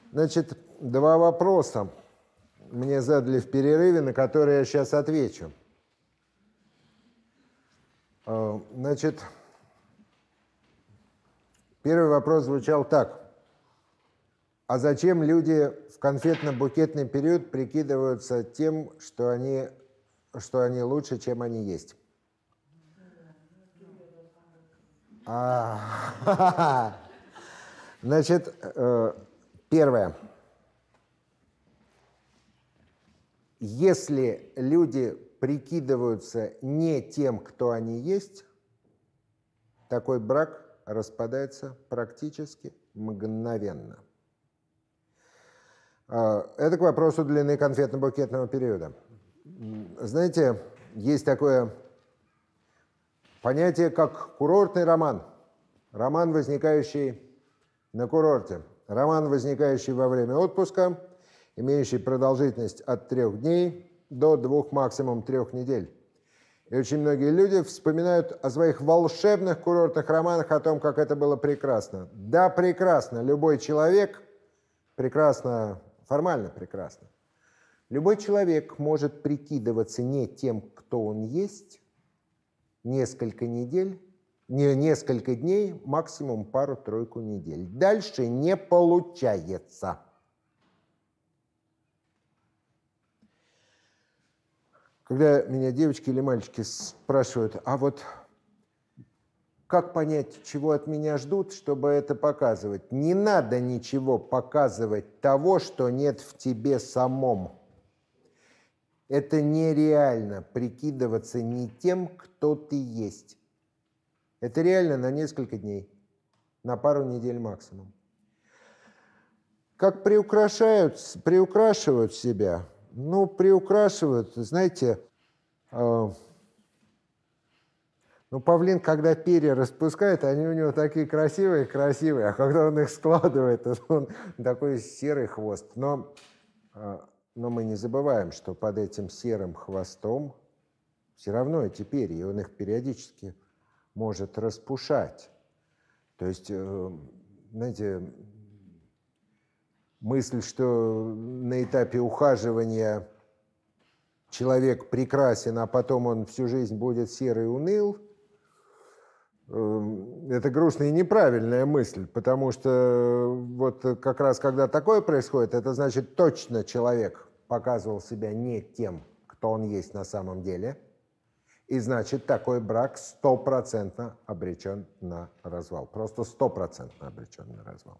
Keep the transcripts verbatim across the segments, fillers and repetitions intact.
Значит, два вопроса мне задали в перерыве, на которые я сейчас отвечу. Значит, первый вопрос звучал так. А зачем люди в конфетно-букетный период прикидываются тем, что они, что они лучше, чем они есть? А, значит, первое. Если люди прикидываются не тем, кто они есть, такой брак распадается практически мгновенно. Это к вопросу длины конфетно-букетного периода. Знаете, есть такое понятие, как курортный роман. Роман, возникающий на курорте. Роман, возникающий во время отпуска, имеющий продолжительность от трех дней до двух, максимум трех недель. И очень многие люди вспоминают о своих волшебных курортных романах, о том, как это было прекрасно. Да, прекрасно. Любой человек, прекрасно, формально прекрасно. Любой человек может прикидываться не тем, кто он есть, несколько недель, не несколько дней, максимум пару-тройку недель. Дальше не получается. Когда меня девочки или мальчики спрашивают, а вот как понять, чего от меня ждут, чтобы это показывать? Не надо ничего показывать того, что нет в тебе самом. Это нереально прикидываться не тем, кто ты есть. Это реально на несколько дней, на пару недель максимум. Как приукрашают, приукрашивают себя? Ну, приукрашивают, знаете, э, ну, павлин, когда перья распускает, они у него такие красивые-красивые, а когда он их складывает, то он такой серый хвост. Но, э, но мы не забываем, что под этим серым хвостом все равно эти перья, и он их периодически может распушать. То есть, э, знаете, мысль, что на этапе ухаживания человек прекрасен, а потом он всю жизнь будет серый и уныл, это грустная и неправильная мысль, потому что вот как раз когда такое происходит, это значит точно человек показывал себя не тем, кто он есть на самом деле, и значит такой брак стопроцентно обречен на развал, просто стопроцентно обречен на развал.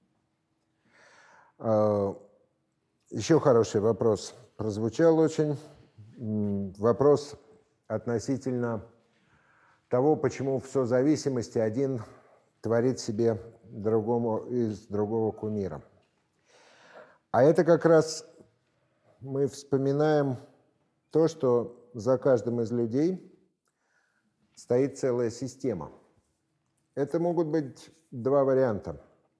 Еще хороший вопрос прозвучал очень. Вопрос относительно того, почему в созависимости один творит себе другому из другого кумира. А это как раз мы вспоминаем то, что за каждым из людей стоит целая система. Это могут быть два варианта.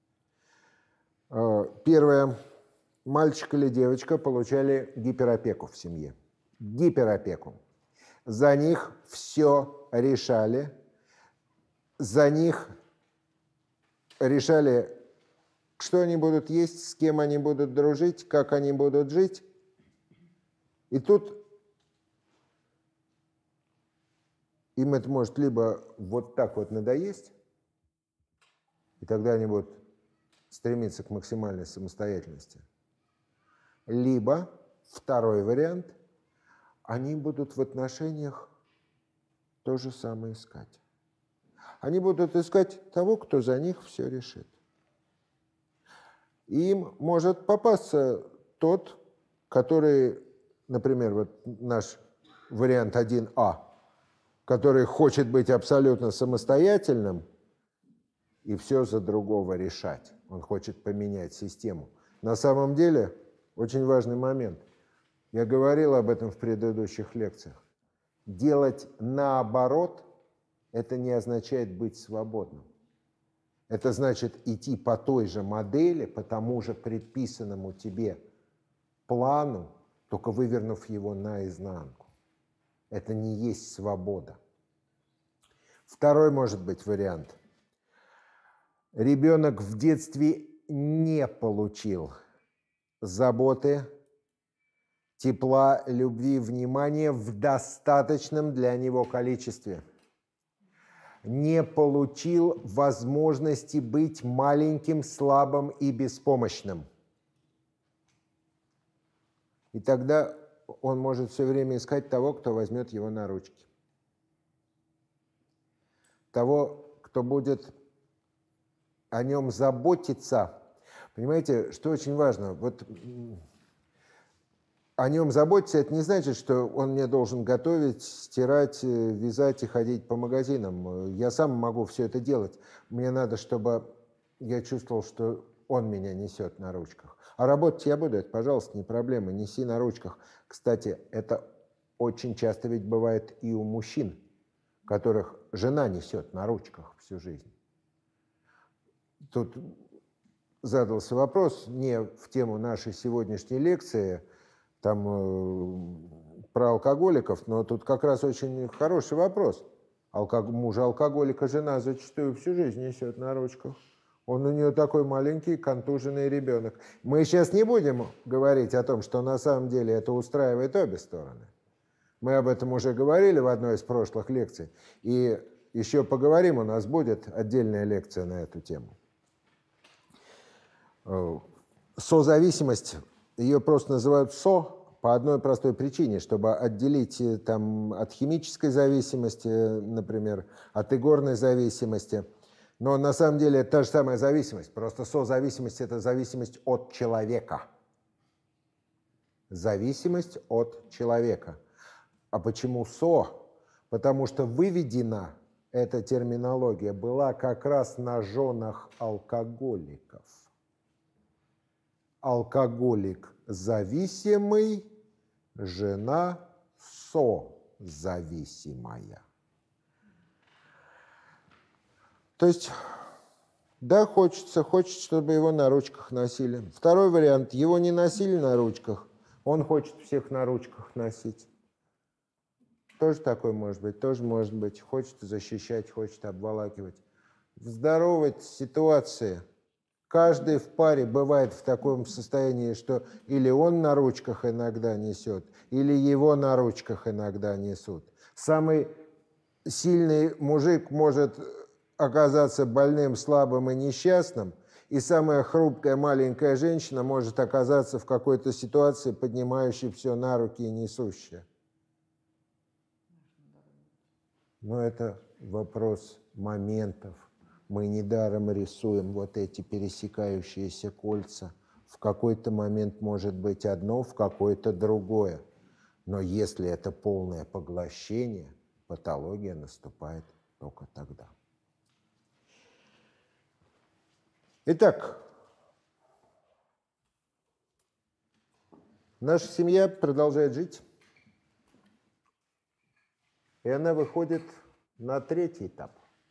Первое. Мальчик или девочка получали гиперопеку в семье. Гиперопеку. За них все решали. За них решали, что они будут есть, с кем они будут дружить, как они будут жить. И тут им это может либо вот так вот надоесть, и тогда они будут стремиться к максимальной самостоятельности. Либо, второй вариант, они будут в отношениях то же самое искать. Они будут искать того, кто за них все решит. И им может попасться тот, который, например, вот наш вариант один А, который хочет быть абсолютно самостоятельным и все за другого решать. Он хочет поменять систему. На самом деле, очень важный момент. Я говорил об этом в предыдущих лекциях. Делать наоборот – это не означает быть свободным. Это значит идти по той же модели, по тому же предписанному тебе плану, только вывернув его наизнанку. Это не есть свобода. Второй может быть вариант. Ребенок в детстве не получил заботы, тепла, любви, внимания в достаточном для него количестве. Не получил возможности быть маленьким, слабым и беспомощным. И тогда он может все время искать того, кто возьмет его на ручки. Того, кто будет о нем заботиться. Понимаете, что очень важно? Вот о нем заботиться, это не значит, что он мне должен готовить, стирать, вязать и ходить по магазинам. Я сам могу все это делать. Мне надо, чтобы я чувствовал, что он меня несет на ручках. А работать я буду, это, пожалуйста, не проблема, неси на ручках. Кстати, это очень часто ведь бывает и у мужчин, которых жена несет на ручках всю жизнь. Тут задался вопрос не в тему нашей сегодняшней лекции, там э, про алкоголиков, но тут как раз очень хороший вопрос. Алког... Мужа алкоголика жена зачастую всю жизнь несет на ручках. Он у нее такой маленький, контуженный ребенок. Мы сейчас не будем говорить о том, что на самом деле это устраивает обе стороны. Мы об этом уже говорили в одной из прошлых лекций. И еще поговорим, у нас будет отдельная лекция на эту тему. Созависимость, ее просто называют со по одной простой причине, чтобы отделить там, от химической зависимости, например, от игорной зависимости. Но на самом деле это та же самая зависимость, просто созависимость – это зависимость от человека. Зависимость от человека. А почему со? Потому что выведена эта терминология была как раз на женах алкоголиков. Алкоголик зависимый, жена созависимая. То есть, да, хочется, хочет, чтобы его на ручках носили. Второй вариант, его не носили на ручках, он хочет всех на ручках носить. Тоже такой может быть, тоже может быть. Хочет защищать, хочет обволакивать. В здоровой ситуации каждый в паре бывает в таком состоянии, что или он на ручках иногда несет, или его на ручках иногда несут. Самый сильный мужик может оказаться больным, слабым и несчастным, и самая хрупкая маленькая женщина может оказаться в какой-то ситуации, поднимающей все на руки и несущей. Но это вопрос моментов. Мы недаром рисуем вот эти пересекающиеся кольца. В какой-то момент может быть одно, в какой-то другое. Но если это полное поглощение, патология наступает только тогда. Итак, наша семья продолжает жить. И она выходит на третий этап.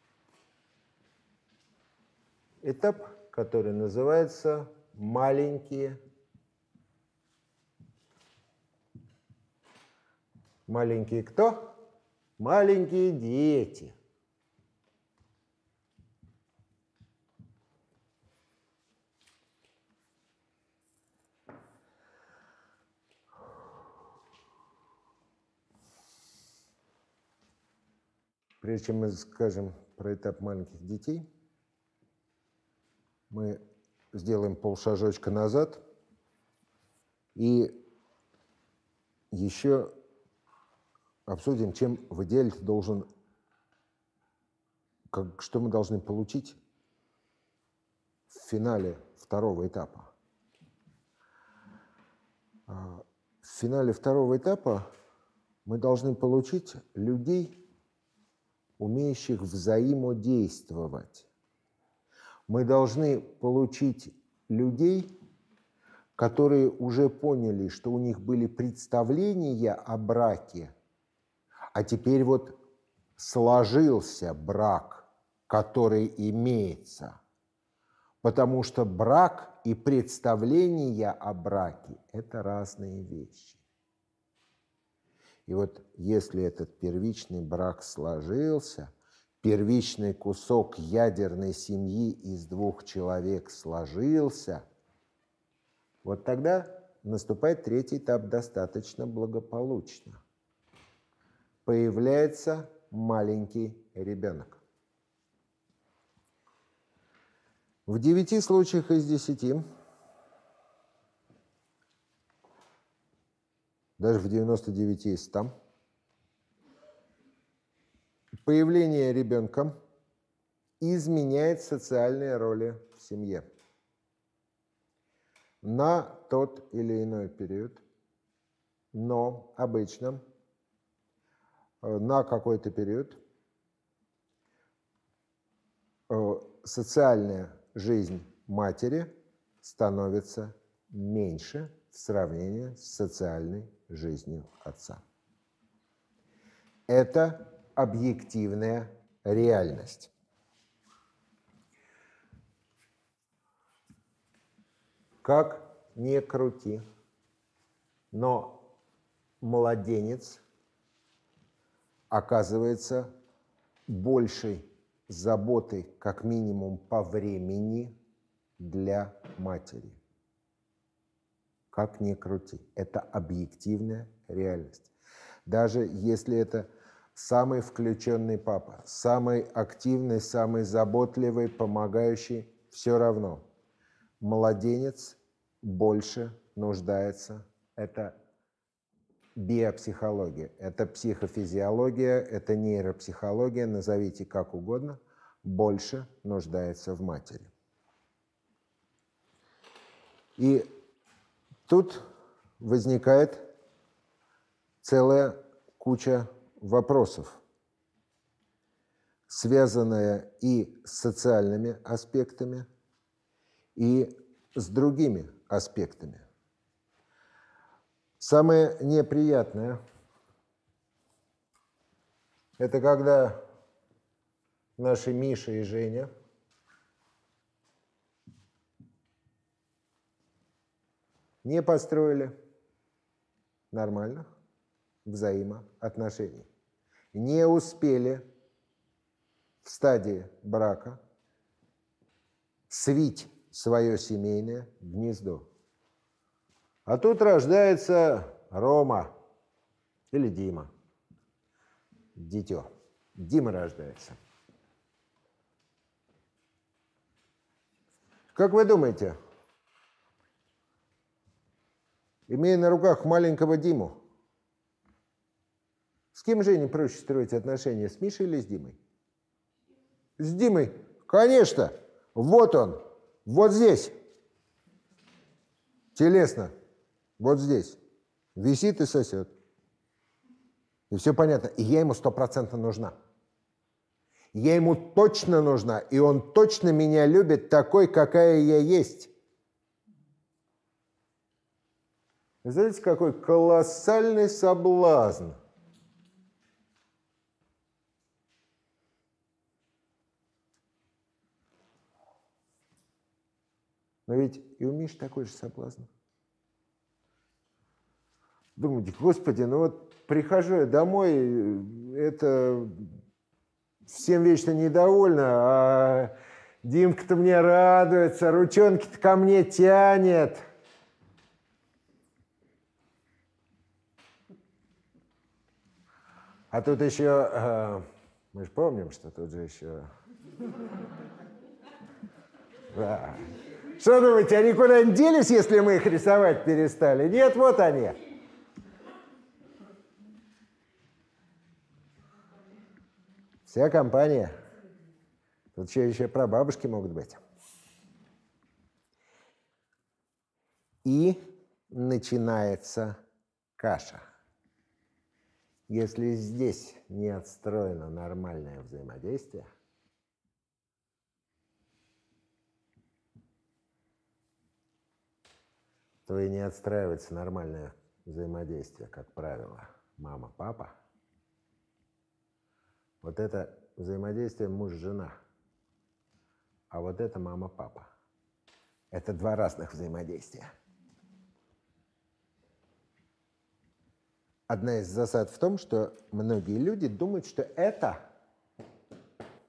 Этап, который называется «маленькие». Маленькие кто? Маленькие дети. Прежде чем мы скажем про этап маленьких детей, мы сделаем полшажочка назад и еще обсудим, чем в идеале ты должен, как, что мы должны получить в финале второго этапа. В финале второго этапа мы должны получить людей, умеющих взаимодействовать. Мы должны получить людей, которые уже поняли, что у них были представления о браке, а теперь вот сложился брак, который имеется. Потому что брак и представления о браке – это разные вещи. И вот если этот первичный брак сложился, первичный кусок ядерной семьи из двух человек сложился, вот тогда наступает третий этап достаточно благополучно. Появляется маленький ребенок. В девяти случаях из десяти, даже в девяноста девяти из ста, появление ребенка изменяет социальные роли в семье на тот или иной период, но обычно на какой-то период социальная жизнь матери становится меньше в сравнении с социальной жизнью отца. Это объективная реальность. Как ни крути, но младенец оказывается большей заботой, как минимум по времени, для матери. Как ни крути, это объективная реальность. Даже если это самый включенный папа, самый активный, самый заботливый, помогающий, все равно младенец больше нуждается. Это биопсихология, это психофизиология, это нейропсихология, назовите как угодно, больше нуждается в матери. И тут возникает целая куча вопросов, связанная и с социальными аспектами, и с другими аспектами. Самое неприятное – это когда наши Миша и Женя не построили нормальных взаимоотношений, не успели в стадии брака свить свое семейное гнездо. А тут рождается Рома или Дима. Дитё. Дима рождается. Как вы думаете, имея на руках маленького Диму, с кем Жене проще строить отношения, с Мишей или с Димой? С Димой, конечно. Вот он, вот здесь. Телесно. Вот здесь. Висит и сосет. И все понятно. И я ему стопроцентно нужна. Я ему точно нужна. И он точно меня любит такой, какая я есть. Вы знаете, какой колоссальный соблазн. Но ведь и у Миши такой же соблазн. Думаете, Господи, ну вот прихожу я домой, это всем вечно недовольна, а Димка-то мне радуется, ручонки-то ко мне тянет. А тут еще, мы же помним, что тут же еще... Да. Что думаете, они куда-нибудь делись, если мы их рисовать перестали? Нет, вот они. Вся компания. Тут еще, еще прабабушки могут быть. И начинается каша. Если здесь не отстроено нормальное взаимодействие, то и не отстраивается нормальное взаимодействие, как правило, мама-папа. Вот это взаимодействие муж-жена, а вот это мама-папа. Это два разных взаимодействия. Одна из засад в том, что многие люди думают, что это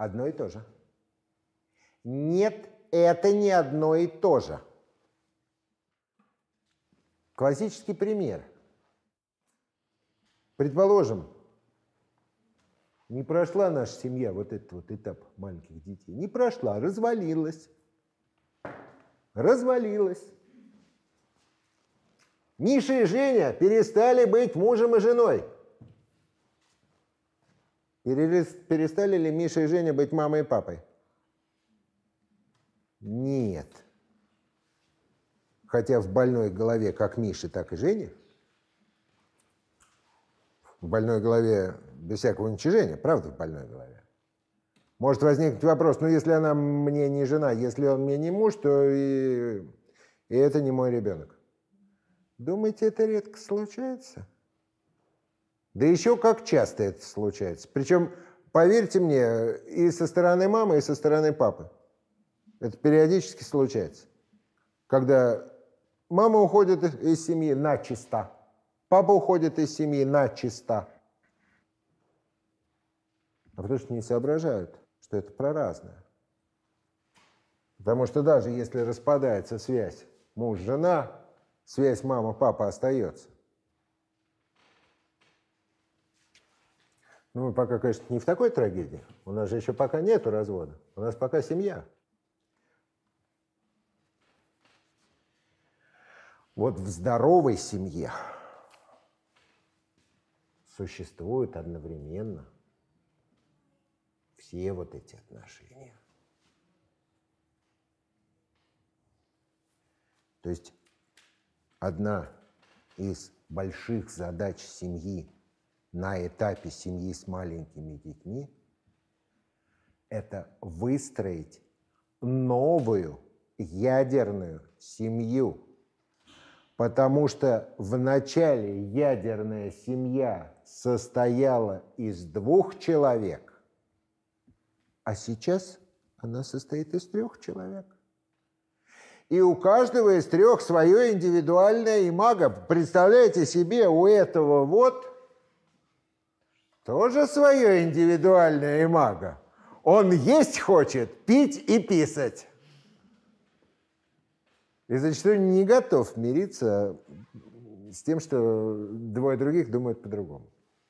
одно и то же. Нет, это не одно и то же. Классический пример. Предположим, не прошла наша семья вот этот вот этап маленьких детей. Не прошла, развалилась. Развалилась. Миша и Женя перестали быть мужем и женой. Перестали ли Миша и Женя быть мамой и папой? Нет. Хотя в больной голове как Миши, так и Жени, в больной голове без всякого уничижения, правда, в больной голове, может возникнуть вопрос, ну, если она мне не жена, если он мне не муж, то и, и это не мой ребенок. Думаете, это редко случается? Да еще как часто это случается. Причем, поверьте мне, и со стороны мамы, и со стороны папы. Это периодически случается. Когда мама уходит из семьи начисто, папа уходит из семьи начисто. А потому что не соображают, что это про разное. Потому что даже если распадается связь муж-жена, связь мама-папа остается. Ну, мы пока, конечно, не в такой трагедии. У нас же еще пока нету развода. У нас пока семья. Вот в здоровой семье существуют одновременно все вот эти отношения. То есть одна из больших задач семьи на этапе семьи с маленькими детьми – это выстроить новую ядерную семью. Потому что в начале ядерная семья состояла из двух человек, а сейчас она состоит из трех человек. И у каждого из трех свое индивидуальное имаго. Представляете себе, у этого вот тоже свое индивидуальное имаго. Он есть хочет, пить и писать. И зачастую не готов мириться с тем, что двое других думают по-другому.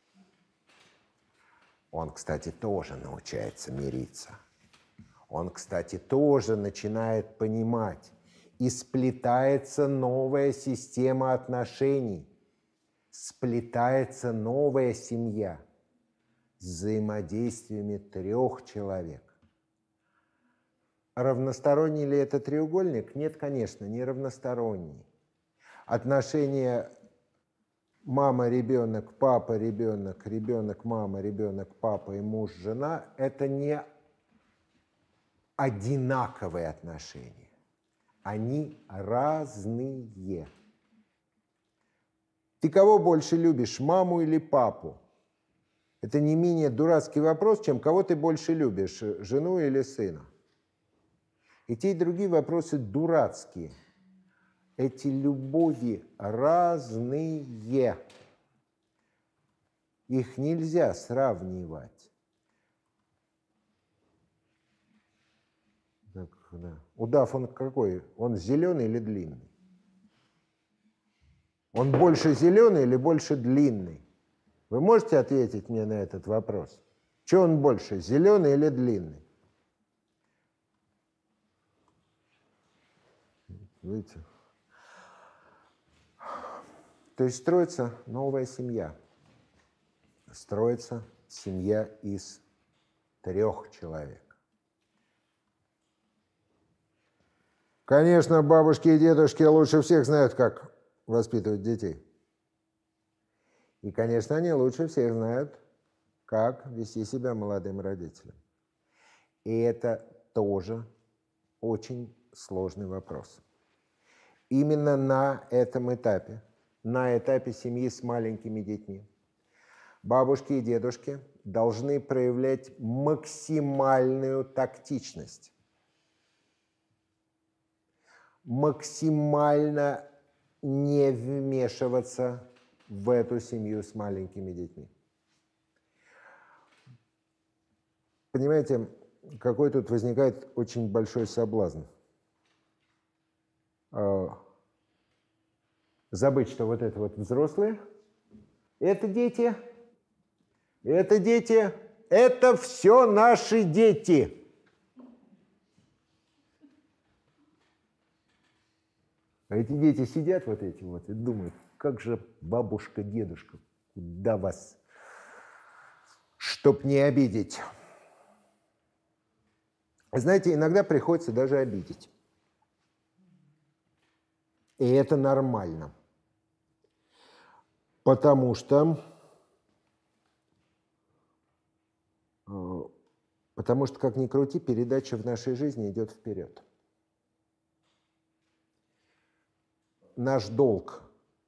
Он, кстати, тоже научается мириться. Он, кстати, тоже начинает понимать. И сплетается новая система отношений. Сплетается новая семья с взаимодействиями трех человек. Равносторонний ли это треугольник? Нет, конечно, не равносторонний. Отношения мама-ребенок, папа-ребенок, ребенок-мама, ребенок-папа и муж-жена – это не одинаковые отношения. Они разные. Ты кого больше любишь, маму или папу? Это не менее дурацкий вопрос, чем кого ты больше любишь, жену или сына. И те, и другие вопросы дурацкие. Эти любови разные. Их нельзя сравнивать. Так, да. Удав, он какой? Он зеленый или длинный? Он больше зеленый или больше длинный? Вы можете ответить мне на этот вопрос? Что он больше, зеленый или длинный? Видите? То есть строится новая семья. Строится семья из трех человек. Конечно, бабушки и дедушки лучше всех знают, как воспитывать детей. И, конечно, они лучше всех знают, как вести себя молодым родителям. И это тоже очень сложный вопрос. Именно на этом этапе, на этапе семьи с маленькими детьми, бабушки и дедушки должны проявлять максимальную тактичность, максимально не вмешиваться в эту семью с маленькими детьми. Понимаете, какой тут возникает очень большой соблазн. Забыть, что вот это вот взрослые, это дети, это дети, это все наши дети. А эти дети сидят вот эти вот и думают, как же бабушка, дедушка, куда вас, чтоб не обидеть. Знаете, иногда приходится даже обидеть. И это нормально. Потому что, потому что, как ни крути, передача в нашей жизни идет вперед. Наш долг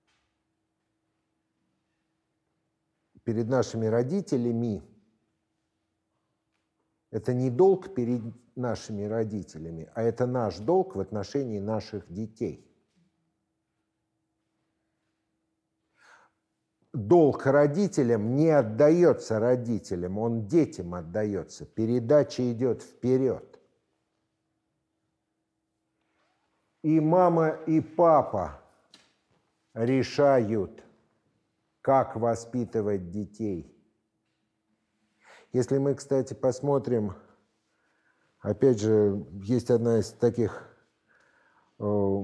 перед нашими родителями – это не долг перед нашими родителями, а это наш долг в отношении наших детей. Долг родителям не отдается родителям, он детям отдается. Передача идет вперед. И мама, и папа решают, как воспитывать детей. Если мы, кстати, посмотрим, опять же, есть одна из таких э,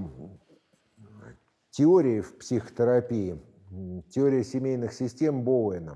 теорий в психотерапии, теория семейных систем Боуэна,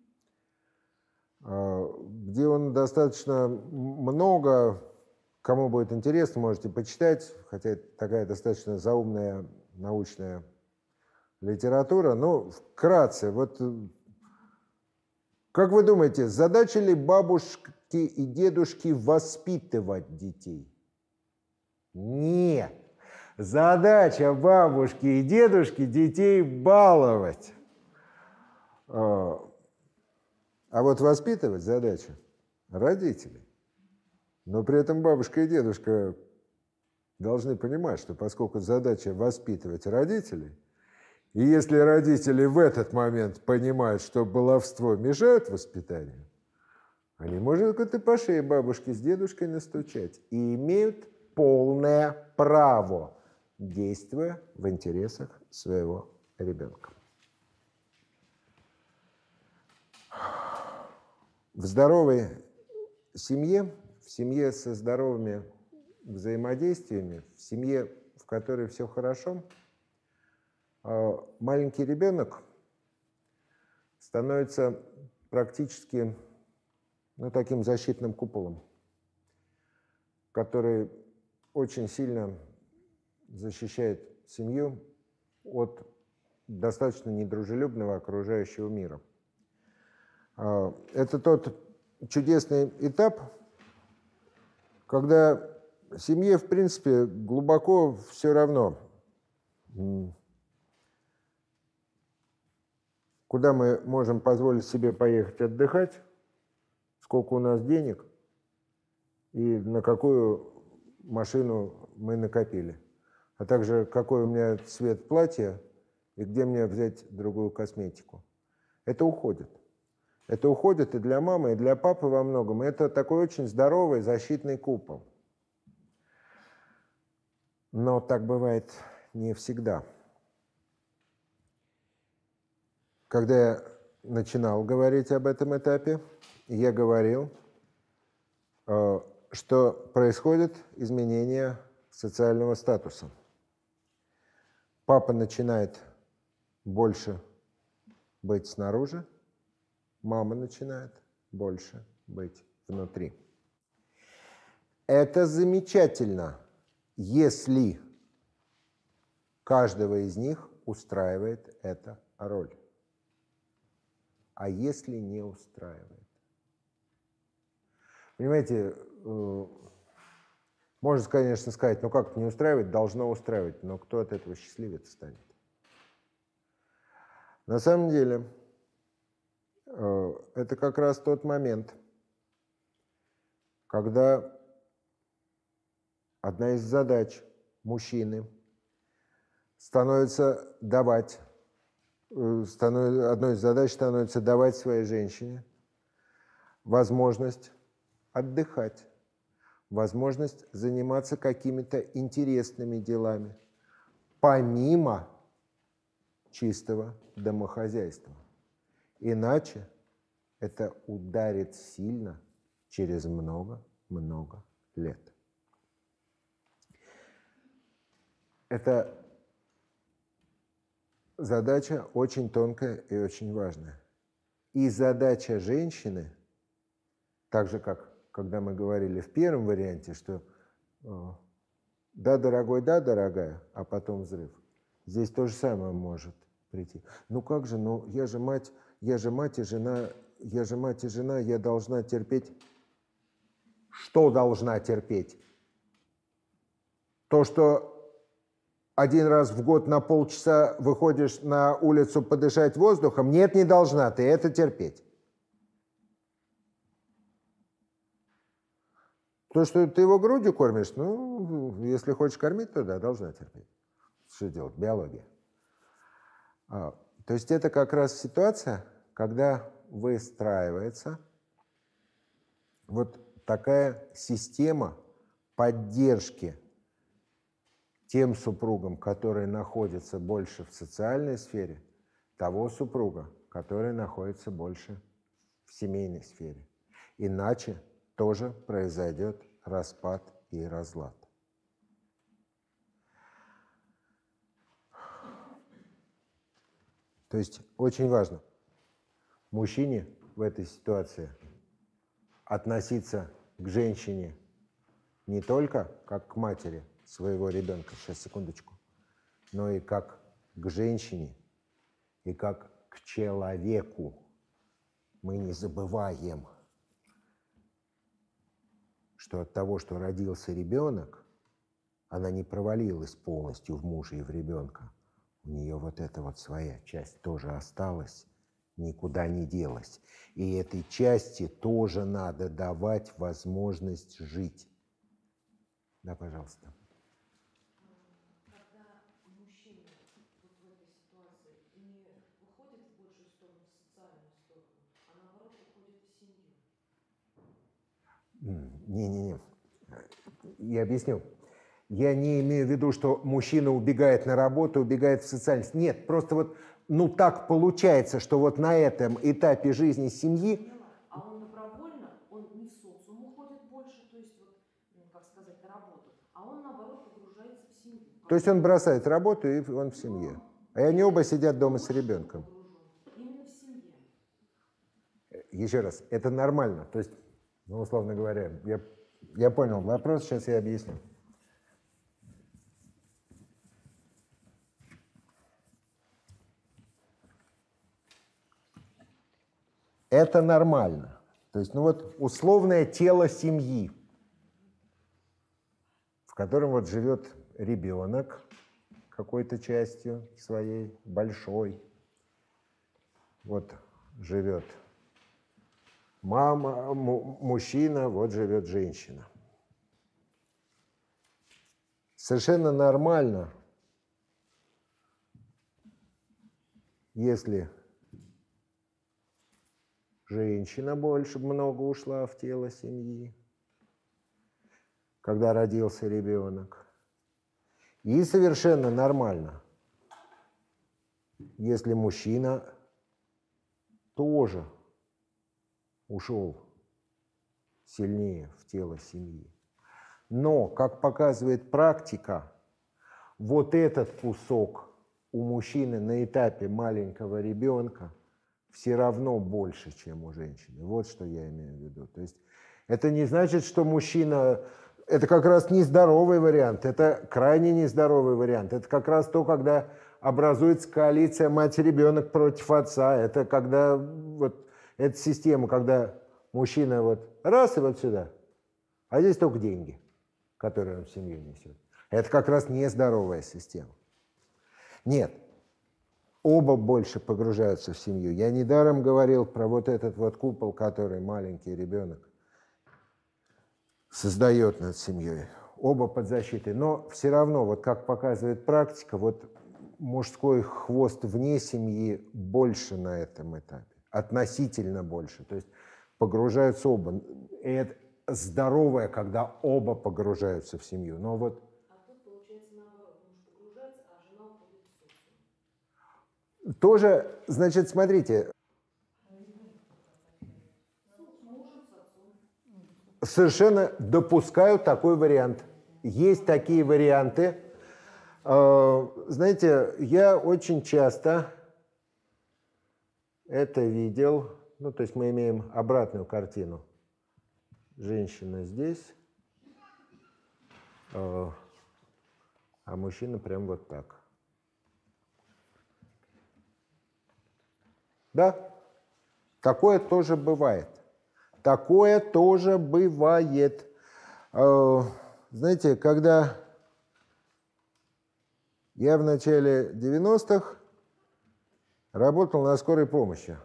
э, где он достаточно много, кому будет интересно, можете почитать, хотя это такая достаточно заумная научная литература. Ну, вкратце, вот как вы думаете, задача ли бабушки и дедушки воспитывать детей? Нет. Задача бабушки и дедушки детей баловать. А вот воспитывать задача родителей. Но при этом бабушка и дедушка должны понимать, что поскольку задача воспитывать родителей, и если родители в этот момент понимают, что баловство мешает воспитанию, они могут как-то по шее бабушки с дедушкой настучать и имеют полное право, действуя в интересах своего ребенка. В здоровой семье, в семье со здоровыми взаимодействиями, в семье, в которой все хорошо, маленький ребенок становится практически, ну, таким защитным куполом, который очень сильно защищает семью от достаточно недружелюбного окружающего мира. Это тот чудесный этап, когда семье, в принципе, глубоко все равно, куда мы можем позволить себе поехать отдыхать, сколько у нас денег и на какую машину мы накопили, а также какой у меня цвет платья и где мне взять другую косметику. Это уходит. Это уходит и для мамы, и для папы во многом. Это такой очень здоровый защитный купол. Но так бывает не всегда. Когда я начинал говорить об этом этапе, я говорил, что происходит изменение социального статуса. Папа начинает больше быть снаружи, мама начинает больше быть внутри. Это замечательно, если каждого из них устраивает эта роль. А если не устраивает? Понимаете, можно, конечно, сказать, ну как не устраивает, должно устраивать, но кто от этого счастливее станет? На самом деле, это как раз тот момент, когда одна из задач мужчины становится давать, становится, одной из задач становится давать своей женщине возможность отдыхать возможность заниматься какими-то интересными делами, помимо чистого домохозяйства. Иначе это ударит сильно через много-много лет. Это задача очень тонкая и очень важная. И задача женщины, так же, как когда мы говорили в первом варианте, что да, дорогой, да, дорогая, а потом взрыв. Здесь то же самое может прийти. Ну как же, ну я же мать, я же мать и жена, я же мать и жена, я должна терпеть. Что должна терпеть? То, что один раз в год на полчаса выходишь на улицу подышать воздухом? Нет, не должна ты это терпеть. То, что ты его грудью кормишь, ну, если хочешь кормить, то да, должна терпеть. Что делать? Биология. А, то есть это как раз ситуация, когда выстраивается вот такая система поддержки тем супругам, которые находятся больше в социальной сфере, того супруга, который находится больше в семейной сфере. Иначе тоже произойдет распад и разлад. То есть очень важно мужчине в этой ситуации относиться к женщине не только как к матери своего ребенка, сейчас, секундочку, но и как к женщине и как к человеку. Мы не забываем, что от того, что родился ребенок, она не провалилась полностью в мужа и в ребенка. У нее вот эта вот своя часть тоже осталась, никуда не делась. И этой части тоже надо давать возможность жить. Да, пожалуйста. Когда мужчина вот в этой ситуации не уходит в большую сторону, в социальную сторону, а наоборот уходит в семью. Не-не-не. Я объясню. Я не имею в виду, что мужчина убегает на работу, убегает в социальность. Нет, просто вот, ну так получается, что вот на этом этапе жизни семьи... А он добровольно, он не в социум уходит больше, то есть вот, ну, как сказать, на работу, а он наоборот погружается в семью. То есть он бросает работу, и он в семье. А они оба сидят дома с ребенком. Именно в семье. Еще раз, это нормально. То есть, ну, условно говоря, я, я понял вопрос, сейчас я объясню. Это нормально. То есть, ну вот условное тело семьи, в котором вот живет ребенок какой-то частью своей, большой. Вот живет мама, мужчина, вот живет женщина. Совершенно нормально, если женщина больше много ушла в тело семьи, когда родился ребенок. И совершенно нормально, если мужчина тоже ушел сильнее в тело семьи. Но, как показывает практика, вот этот кусок у мужчины на этапе маленького ребенка все равно больше, чем у женщины. Вот что я имею в виду. То есть это не значит, что мужчина... Это как раз нездоровый вариант, это крайне нездоровый вариант. Это как раз то, когда образуется коалиция мать-ребенок против отца. Это когда вот эта система, когда мужчина вот раз и вот сюда, а здесь только деньги, которые он в семью несет. Это как раз нездоровая система. Нет, оба больше погружаются в семью. Я недаром говорил про вот этот вот купол, который маленький ребенок создает над семьей. Оба под защитой. Но все равно, вот как показывает практика, вот мужской хвост вне семьи больше на этом этапе. Относительно больше. То есть погружаются оба. И это, здоровое, когда оба погружаются в семью. Но вот А тут получается наоборот. Муж погружается, а жена уходит в социум. тоже, значит, смотрите, совершенно допускаю такой вариант. Есть такие варианты. Знаете, я очень часто это видел. Ну, то есть мы имеем обратную картину. Женщина здесь, а мужчина прям вот так. Да, такое тоже бывает. Такое тоже бывает. Знаете, когда я в начале девяностых работал на скорой помощи.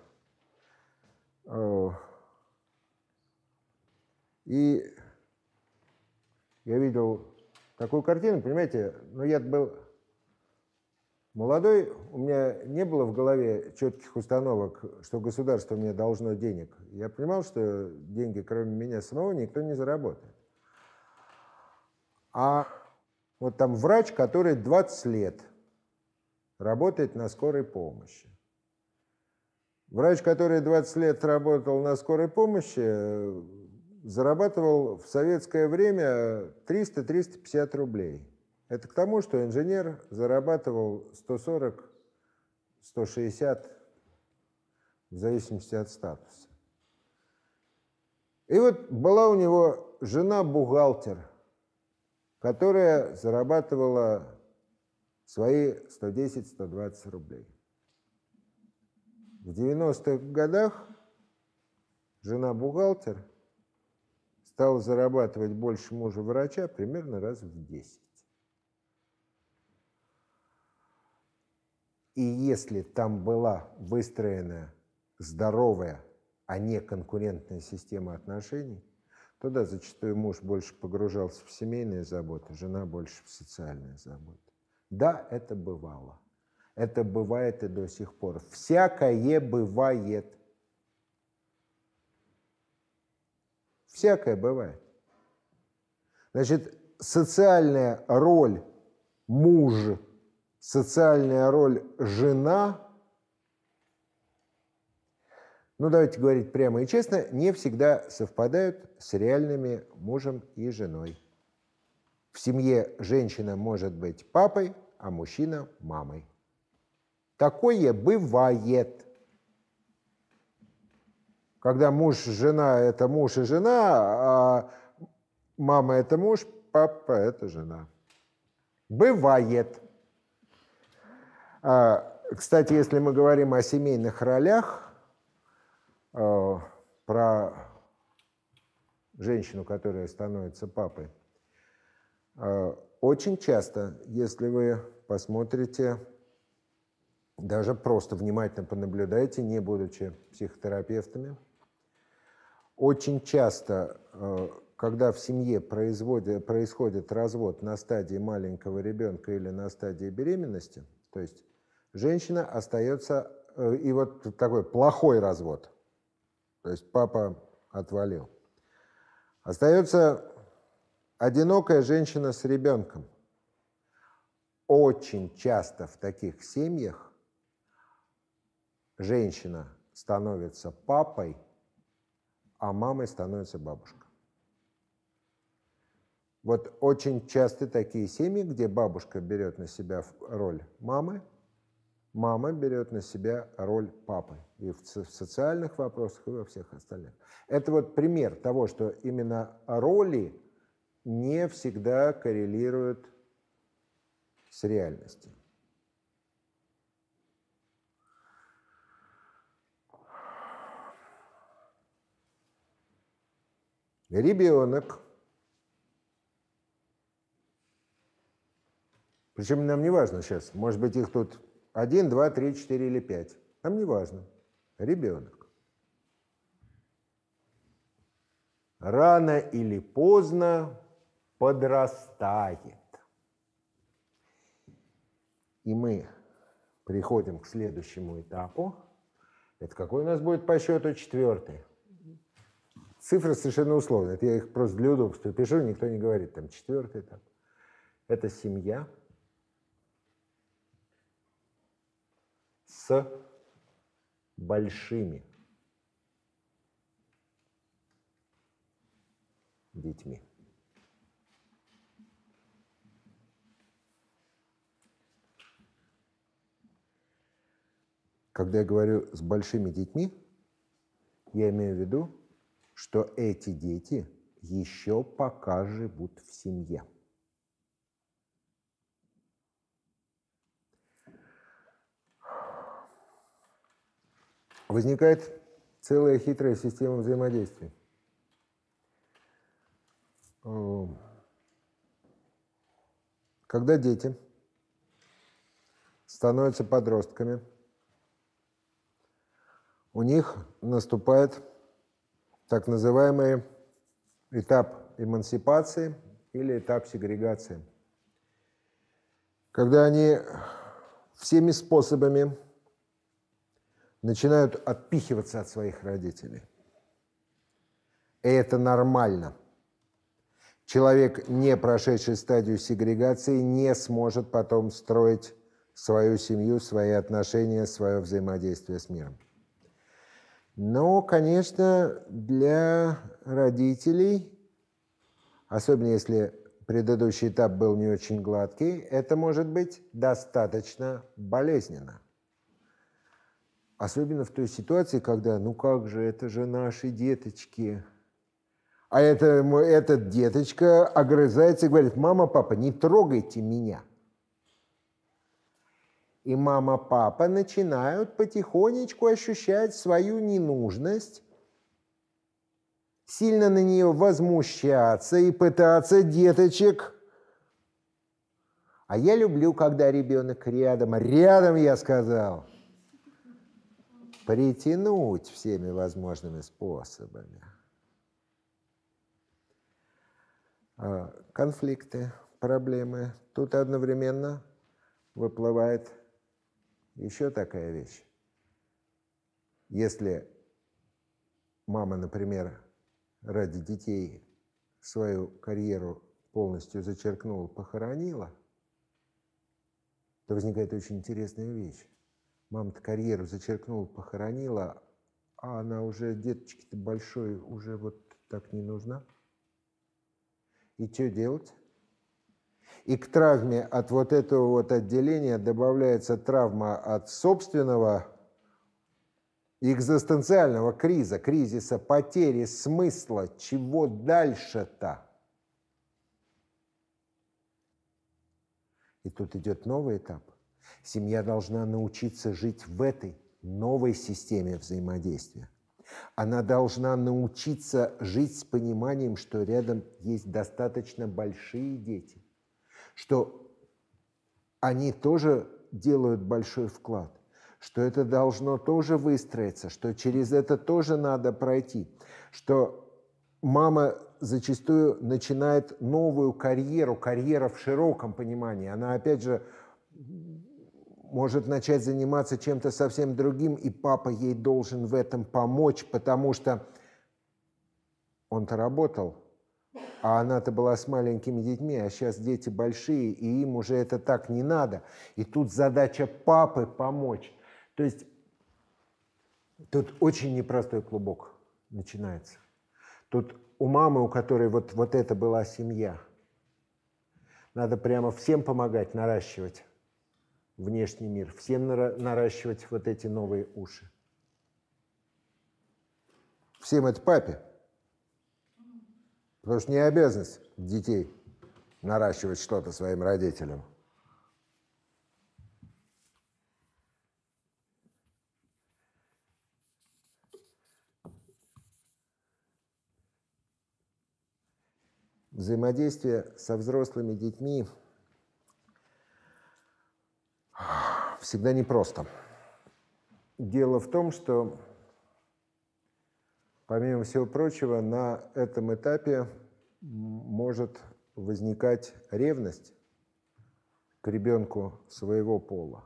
И я видел такую картину, понимаете, ну я был молодой, у меня не было в голове четких установок, что государство мне должно денег. Я понимал, что деньги, кроме меня самого, никто не заработает. А вот там врач, который двадцать лет работает на скорой помощи. Врач, который двадцать лет работал на скорой помощи, зарабатывал в советское время триста — триста пятьдесят рублей. Это к тому, что инженер зарабатывал сто сорок — сто шестьдесят в зависимости от статуса. И вот была у него жена-бухгалтер, которая зарабатывала свои сто десять — сто двадцать рублей. В девяностых годах жена-бухгалтер стала зарабатывать больше мужа-врача примерно раз в десять. И если там была выстроена здоровая, а не конкурентная система отношений, то да, зачастую муж больше погружался в семейные заботы, жена больше в социальные заботы. Да, это бывало. Это бывает и до сих пор. Всякое бывает. Всякое бывает. Значит, социальная роль муж, социальная роль жена, ну давайте говорить прямо и честно, не всегда совпадают с реальными мужем и женой. В семье женщина может быть папой, а мужчина – мамой. Такое бывает. Когда муж, жена – это муж и жена, а мама – это муж, папа – это жена. Бывает. Кстати, если мы говорим о семейных ролях, про женщину, которая становится папой, очень часто, если вы посмотрите, даже просто внимательно понаблюдайте, не будучи психотерапевтами, очень часто, когда в семье происходит развод на стадии маленького ребенка или на стадии беременности, то есть женщина остается, и вот такой плохой развод, то есть папа отвалил, остается одинокая женщина с ребенком. Очень часто в таких семьях женщина становится папой, а мамой становится бабушка. Вот очень часто такие семьи, где бабушка берет на себя роль мамы, мама берет на себя роль папы. И в социальных вопросах, и во всех остальных. Это вот пример того, что именно роли не всегда коррелируют с реальностью. Ребенок. Причем нам не важно сейчас, может быть, их тут один, два, три, четыре или пять. Нам не важно. Ребенок. Рано или поздно подрастает. И мы приходим к следующему этапу. Это какой у нас будет по счету? Четвертый. Цифры совершенно условные. Это я их просто для удобства пишу, никто не говорит. Там четвертый этап. Это семья с большими детьми. Когда я говорю с большими детьми, я имею в виду, что эти дети еще пока живут в семье. Возникает целая хитрая система взаимодействия. Когда дети становятся подростками, у них наступает так называемый этап эмансипации или этап сегрегации. Когда они всеми способами начинают отпихиваться от своих родителей. И это нормально. Человек, не прошедший стадию сегрегации, не сможет потом строить свою семью, свои отношения, свое взаимодействие с миром. Но, конечно, для родителей, особенно если предыдущий этап был не очень гладкий, это может быть достаточно болезненно. Особенно в той ситуации, когда, ну как же, это же наши деточки. А это, этот деточка огрызается и говорит: мама, папа, не трогайте меня. И мама, папа начинают потихонечку ощущать свою ненужность, сильно на нее возмущаться и пытаться деточек. А я люблю, когда ребенок рядом. Рядом, я сказал. Притянуть всеми возможными способами. Конфликты, проблемы. Тут одновременно выплывает еще такая вещь. Если мама, например, ради детей свою карьеру полностью зачеркнула, похоронила, то возникает очень интересная вещь. Мама-то карьеру зачеркнула, похоронила, а она уже, деточки-то большой, уже вот так не нужна. И что делать? И к травме от вот этого вот отделения добавляется травма от собственного экзистенциального криза, кризиса потери смысла, чего дальше-то. И тут идет новый этап. Семья должна научиться жить в этой новой системе взаимодействия. Она должна научиться жить с пониманием, что рядом есть достаточно большие дети, что они тоже делают большой вклад, что это должно тоже выстроиться, что через это тоже надо пройти, что мама зачастую начинает новую карьеру, карьера в широком понимании. Она, опять же, может начать заниматься чем-то совсем другим, и папа ей должен в этом помочь, потому что он-то работал, а она-то была с маленькими детьми, а сейчас дети большие, и им уже это так не надо. И тут задача папы помочь. То есть тут очень непростой клубок начинается. Тут у мамы, у которой вот, вот это была семья, надо прямо всем помогать наращивать внешний мир, всем наращивать вот эти новые уши. Всем это папе. Потому что не обязанность детей наращивать что-то своим родителям. Взаимодействие со взрослыми детьми всегда непросто. Дело в том, что, помимо всего прочего, на этом этапе может возникать ревность к ребенку своего пола.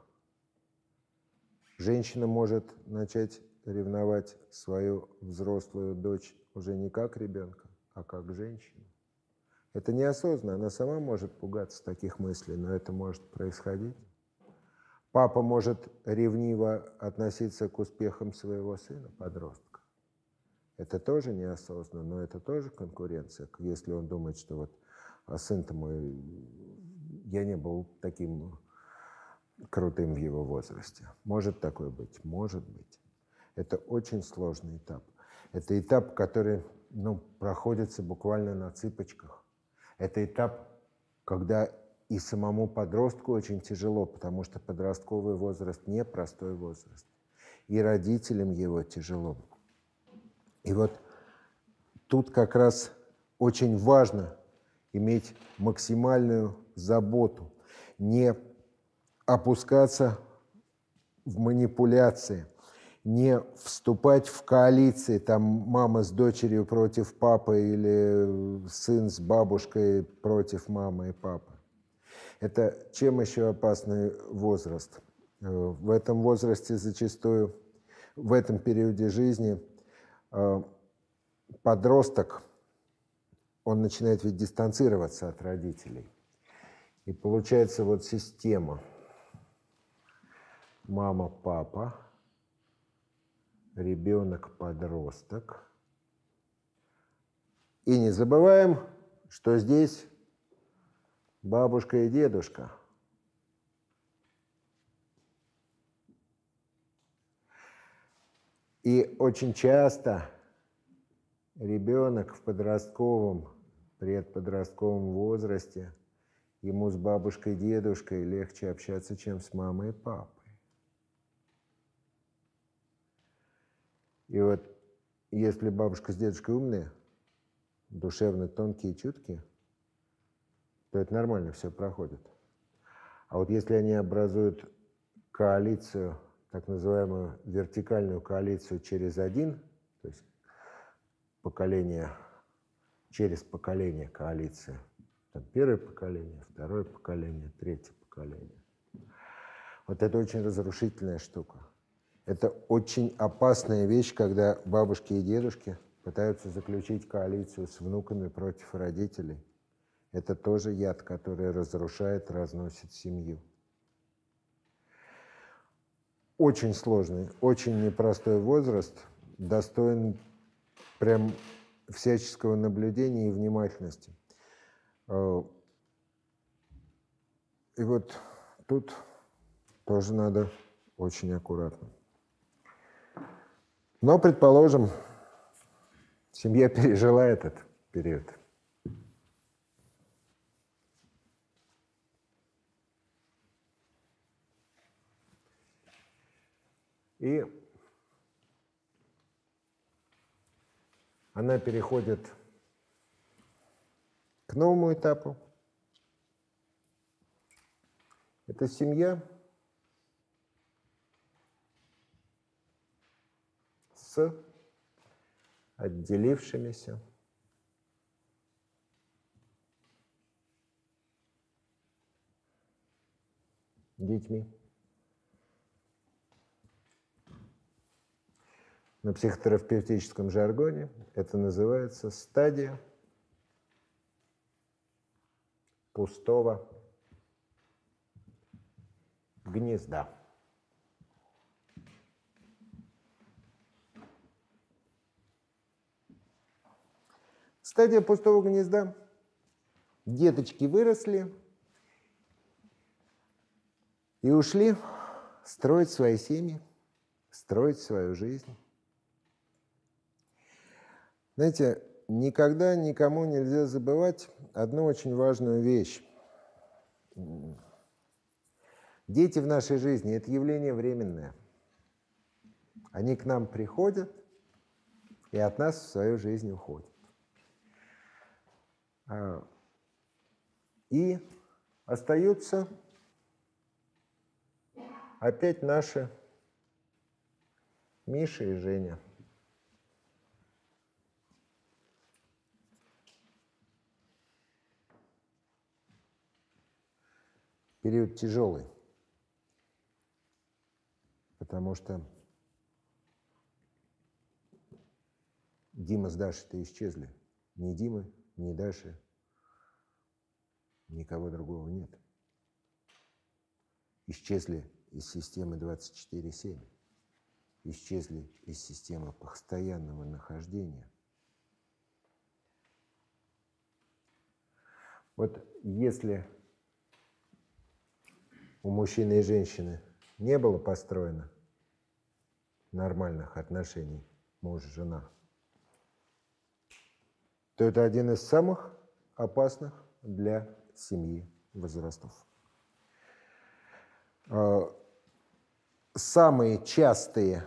Женщина может начать ревновать свою взрослую дочь уже не как ребенка, а как женщину. Это неосознанно, она сама может пугаться таких мыслей, но это может происходить. Папа может ревниво относиться к успехам своего сына, подростка. Это тоже неосознанно, но это тоже конкуренция. Если он думает, что вот а сын-то мой, я не был таким крутым в его возрасте. Может такое быть? Может быть. Это очень сложный этап. Это этап, который ну, проходится буквально на цыпочках. Это этап, когда и самому подростку очень тяжело, потому что подростковый возраст непростой возраст. И родителям его тяжело. И вот тут как раз очень важно иметь максимальную заботу, не опускаться в манипуляции, не вступать в коалиции, там мама с дочерью против папы или сын с бабушкой против мамы и папы. Это чем еще опасный возраст? В этом возрасте зачастую, в этом периоде жизни подросток, он начинает ведь дистанцироваться от родителей. И получается вот система мама, папа, ребенок, подросток. И не забываем, что здесь бабушка и дедушка. И очень часто ребенок в подростковом, предподростковом возрасте, ему с бабушкой и дедушкой легче общаться, чем с мамой и папой. И вот если бабушка с дедушкой умные, душевно тонкие и чуткие, то это нормально, все проходит. А вот если они образуют коалицию, так называемую вертикальную коалицию через один, то есть поколение, через поколение коалиция, там первое поколение, второе поколение, третье поколение. Вот это очень разрушительная штука. Это очень опасная вещь, когда бабушки и дедушки пытаются заключить коалицию с внуками против родителей. Это тоже яд, который разрушает, разносит семью. Очень сложный, очень непростой возраст, достоин прям всяческого наблюдения и внимательности. И вот тут тоже надо очень аккуратно. Но, предположим, семья пережила этот период. И она переходит к новому этапу. Это семья с отделившимися детьми. На психотерапевтическом жаргоне это называется стадия пустого гнезда. Стадия пустого гнезда. Деточки выросли и ушли строить свои семьи, строить свою жизнь. Знаете, никогда никому нельзя забывать одну очень важную вещь. Дети в нашей жизни – это явление временное. Они к нам приходят и от нас в свою жизнь уходят. И остаются опять наши Миша и Женя. Период тяжелый, потому что Дима с Дашей-то исчезли. Ни Димы, ни Даши, никого другого нет. Исчезли из системы двадцать четыре семь. Исчезли из системы постоянного нахождения. Вот если у мужчины и женщины не было построено нормальных отношений муж-жена, то это один из самых опасных для семьи возрастов. Самые частые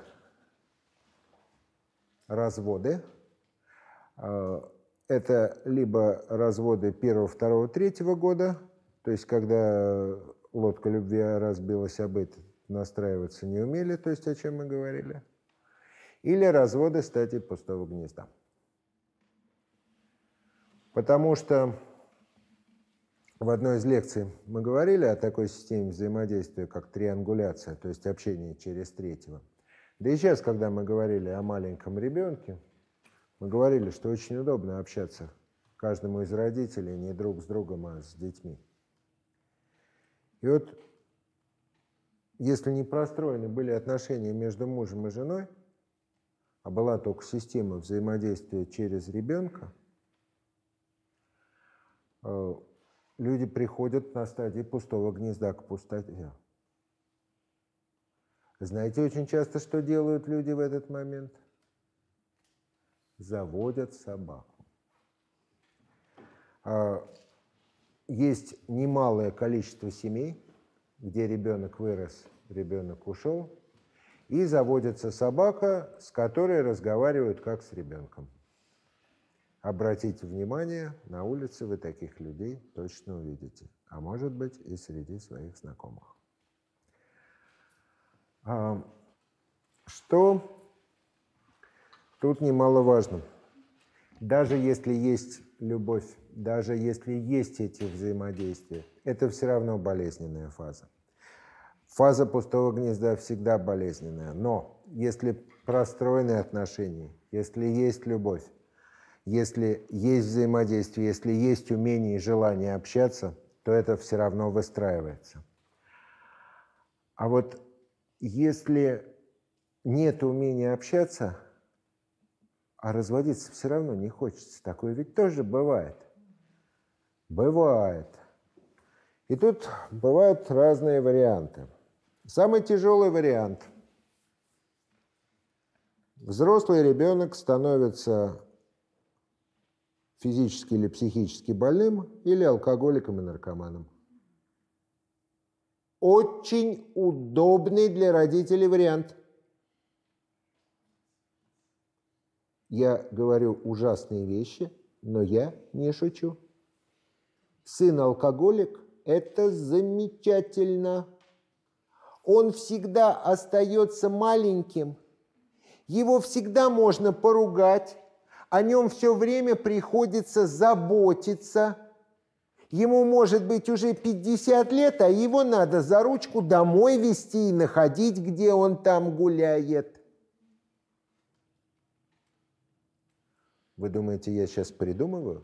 разводы – это либо разводы первого, второго, третьего года, то есть когда лодка любви разбилась об это, настраиваться не умели, то есть о чем мы говорили, или разводы стадии пустого гнезда. Потому что в одной из лекций мы говорили о такой системе взаимодействия, как триангуляция, то есть общение через третьего. Да и сейчас, когда мы говорили о маленьком ребенке, мы говорили, что очень удобно общаться каждому из родителей не друг с другом, а с детьми. И вот если не простроены были отношения между мужем и женой, а была только система взаимодействия через ребенка, люди приходят на стадии пустого гнезда к пустоте. Знаете, очень часто что делают люди в этот момент? Заводят собаку. Есть немалое количество семей, где ребенок вырос, ребенок ушел, и заводится собака, с которой разговаривают как с ребенком. Обратите внимание, на улице вы таких людей точно увидите, а может быть и среди своих знакомых. Что тут немаловажно? Даже если есть любовь, даже если есть эти взаимодействия, это все равно болезненная фаза. Фаза пустого гнезда всегда болезненная, но если простроены отношения, если есть любовь, если есть взаимодействие, если есть умение и желание общаться, то это все равно выстраивается. А вот если нет умения общаться, а разводиться все равно не хочется, такое ведь тоже бывает. Бывает. И тут бывают разные варианты. Самый тяжелый вариант. Взрослый ребенок становится физически или психически больным, или алкоголиком и наркоманом. Очень удобный для родителей вариант. Я говорю ужасные вещи, но я не шучу. Сын алкоголик – это замечательно. Он всегда остается маленьким. Его всегда можно поругать. О нем все время приходится заботиться. Ему может быть уже пятьдесят лет, а его надо за ручку домой везти и находить, где он там гуляет. Вы думаете, я сейчас придумываю?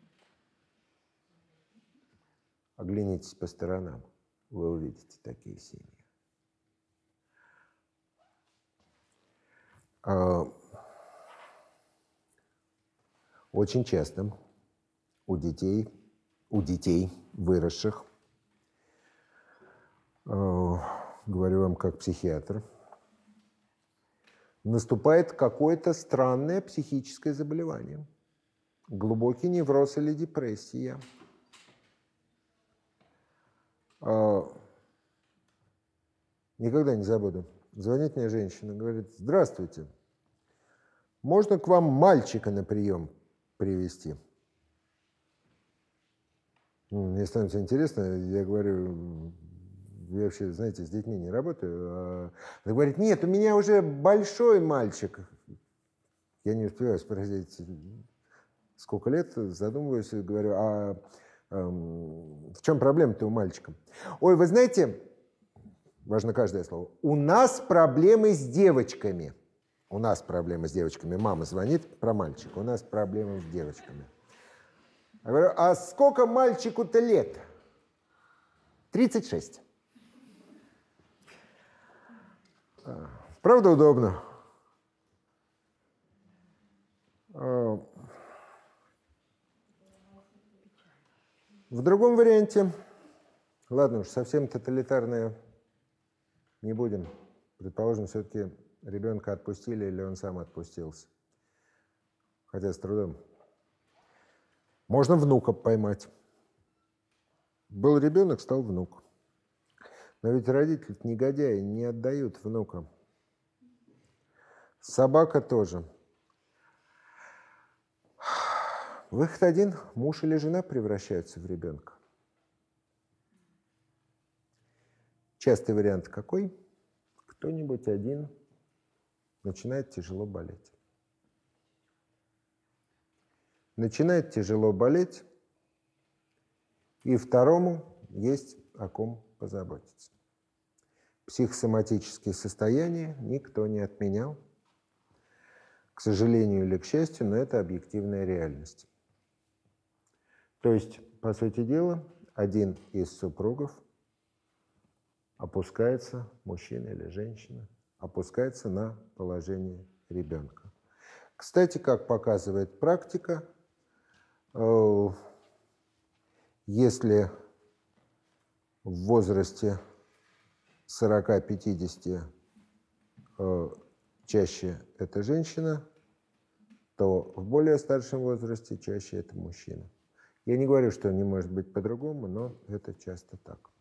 Оглянитесь по сторонам, вы увидите такие семьи. Очень часто у детей, у детей выросших, говорю вам как психиатр, наступает какое-то странное психическое заболевание, глубокий невроз или депрессия. Никогда не забуду. Звонит мне женщина, говорит: здравствуйте, можно к вам мальчика на прием привезти? Мне становится интересно, я говорю: я вообще, знаете, с детьми не работаю. Она говорит: нет, у меня уже большой мальчик. Я не успеваю спросить, сколько лет, задумываюсь и говорю: а эм, в чем проблема-то у мальчика? Ой, вы знаете, важно каждое слово, у нас проблемы с девочками. У нас проблема с девочками. Мама звонит про мальчика. У нас проблема с девочками. Я говорю, а сколько мальчику-то лет? тридцать шесть. Правда, удобно. В другом варианте, ладно уж, совсем тоталитарное не будем. Предположим, все-таки ребенка отпустили или он сам отпустился. Хотя с трудом. Можно внука поймать. Был ребенок, стал внук. Но ведь родители негодяи не отдают внука. Собака тоже. Выход один. Муж или жена превращаются в ребенка. Частый вариант какой? Кто-нибудь один начинает тяжело болеть. Начинает тяжело болеть, и второму есть о ком позаботиться. Психосоматические состояния никто не отменял. К сожалению или к счастью, но это объективная реальность. То есть, по сути дела, один из супругов опускается, мужчина или женщина, опускается на положение ребенка. Кстати, как показывает практика, если в возрасте сорока-пятидесяти чаще это женщина, то в более старшем возрасте чаще это мужчина. Я не говорю, что не может быть по-другому, но это часто так.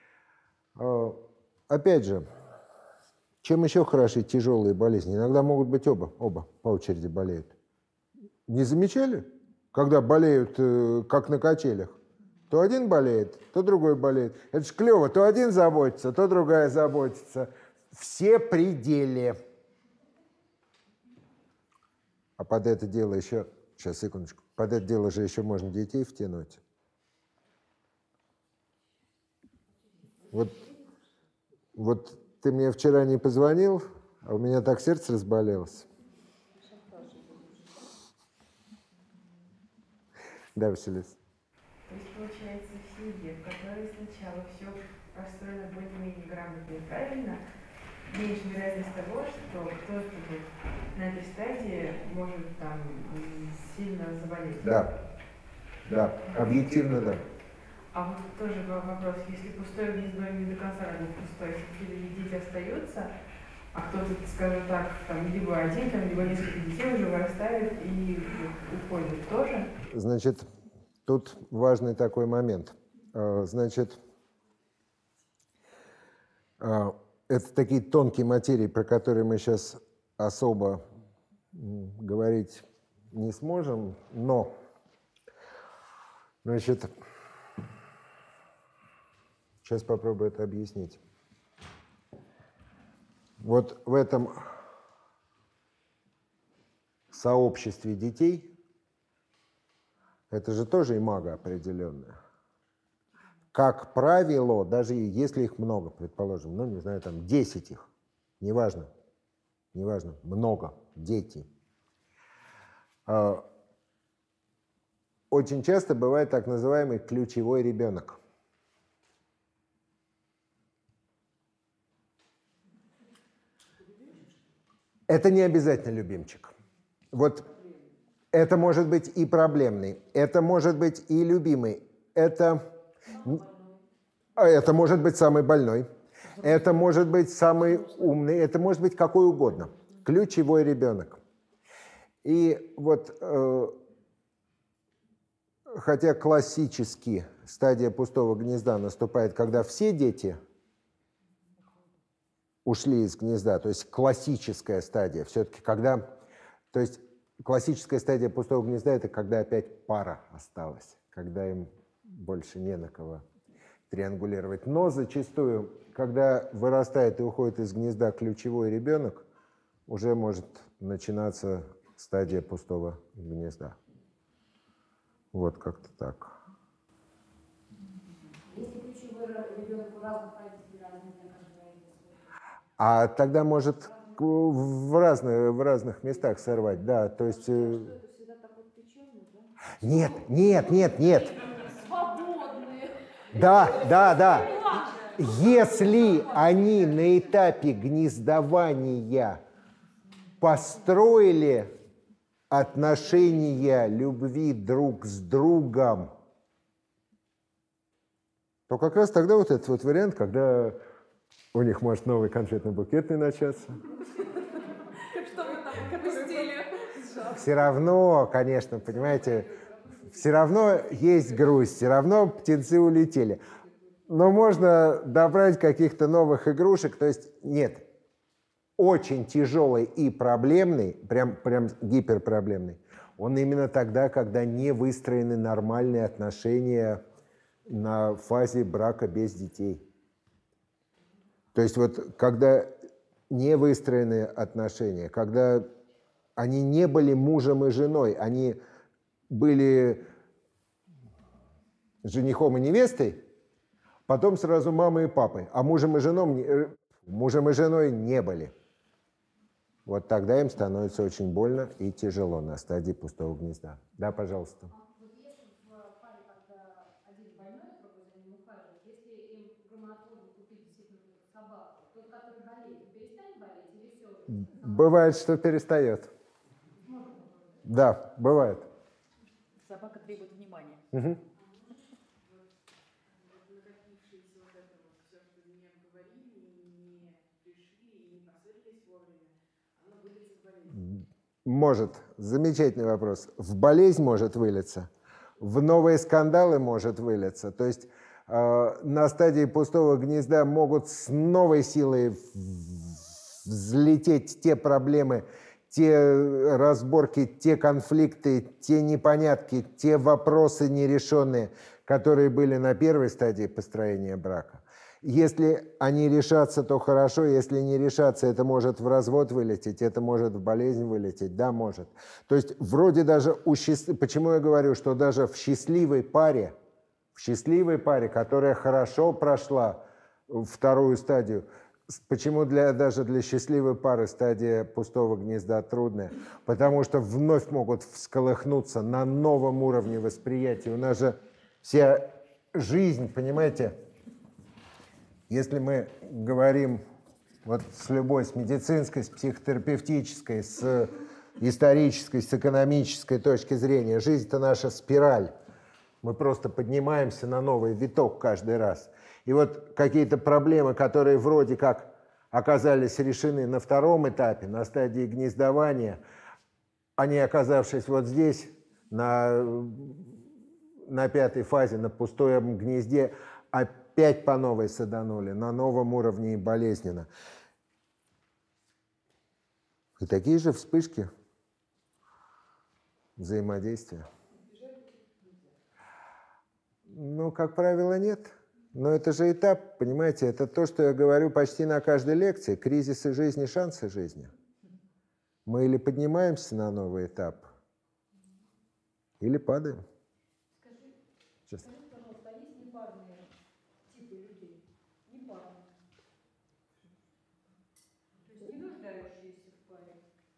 Опять же, чем еще хороши тяжелые болезни? Иногда могут быть оба, оба по очереди болеют. Не замечали? Когда болеют, как на качелях. То один болеет, то другой болеет. Это ж клево, то один заботится, то другая заботится. Все при деле. А под это дело еще, сейчас, секундочку, под это дело же еще можно детей втянуть. Вот, вот ты мне вчера не позвонил, а у меня так сердце разболелось. Да, Василис. То есть, получается, в семье, в которой сначала все построено более-менее грамотно и правильно, меньше вероятность того, что кто-то на этой стадии может там сильно заболеть. Да, да, объективно да. А вот тоже был вопрос, если пустое гнездо не до конца не пустое, если дети остаются, а кто-то, скажем так, там, либо один, там, либо несколько детей уже вырастает и уходит тоже? Значит, тут важный такой момент. Значит, это такие тонкие материи, про которые мы сейчас особо говорить не сможем, но, значит, сейчас попробую это объяснить. Вот в этом сообществе детей, это же тоже имага определенная. Как правило, даже если их много, предположим, ну, не знаю, там десять их, неважно, неважно, много, дети. Очень часто бывает так называемый ключевой ребенок. Это не обязательно любимчик. Вот это может быть и проблемный, это может быть и любимый, это, это может быть самый больной, это может быть самый умный, это может быть какой угодно. Ключевой ребенок. И вот, э, хотя классически стадия пустого гнезда наступает, когда все дети ушли из гнезда, то есть классическая стадия, все-таки когда, то есть классическая стадия пустого гнезда – это когда опять пара осталась, когда им больше не на кого триангулировать. Но зачастую, когда вырастает и уходит из гнезда ключевой ребенок, уже может начинаться стадия пустого гнезда. Вот как-то так. Если ключевой ребенок у разных родителей, разные, А тогда может в разных, в разных местах сорвать, да, то есть... э, Что это всегда так вот печально, да? Нет, нет, нет, нет. Свободные. Да, да, да. Если они на этапе гнездования построили отношения любви друг с другом, то как раз тогда вот этот вот вариант, когда у них может новый конфетно-букетный начаться. Что вы там пропустили? Все равно, конечно, понимаете, все равно есть грусть, все равно птенцы улетели. Но можно добрать каких-то новых игрушек. То есть нет, очень тяжелый и проблемный, прям, прям гиперпроблемный, он именно тогда, когда не выстроены нормальные отношения на фазе брака без детей. То есть вот когда не выстроены отношения, когда они не были мужем и женой, они были женихом и невестой, потом сразу мамой и папой, а мужем и, женом, мужем и женой не были. Вот тогда им становится очень больно и тяжело на стадии пустого гнезда. Да, пожалуйста. Вот если в паре, когда один больной, другой за ним ухаживает, если им гормонотворно купить действительно собаку, тот, который болеет, перестанет болеть или все? Бывает, что перестает. Да, бывает. Собака требует внимания. Угу. Может. Замечательный вопрос. В болезнь может вылиться, в новые скандалы может вылиться. То есть э, на стадии пустого гнезда могут с новой силой взлететь те проблемы, те разборки, те конфликты, те непонятки, те вопросы нерешенные, которые были на первой стадии построения брака. Если они решатся, то хорошо, если не решатся, это может в развод вылететь, это может в болезнь вылететь, да, может. То есть вроде даже у счастлив... Почему я говорю, что даже в счастливой паре, в счастливой паре, которая хорошо прошла вторую стадию, почему для, даже для счастливой пары стадия пустого гнезда трудная? Потому что вновь могут всколыхнуться на новом уровне восприятия. У нас же вся жизнь, понимаете, если мы говорим вот с любой, с медицинской, с психотерапевтической, с исторической, с экономической точки зрения, жизнь-то наша спираль. Мы просто поднимаемся на новый виток каждый раз. И вот какие-то проблемы, которые вроде как оказались решены на втором этапе, на стадии гнездования, они, оказавшись вот здесь, на, на пятой фазе, на пустом гнезде, опять по новой саданули, на новом уровне и болезненно. И такие же вспышки взаимодействия. Ну, как правило, нет. Но это же этап, понимаете, это то, что я говорю почти на каждой лекции. Кризисы жизни, шансы жизни. Мы или поднимаемся на новый этап, или падаем. Скажи, скажите, пожалуйста, а есть непарные типы людей? Непарные. То есть не нуждающиеся в паре.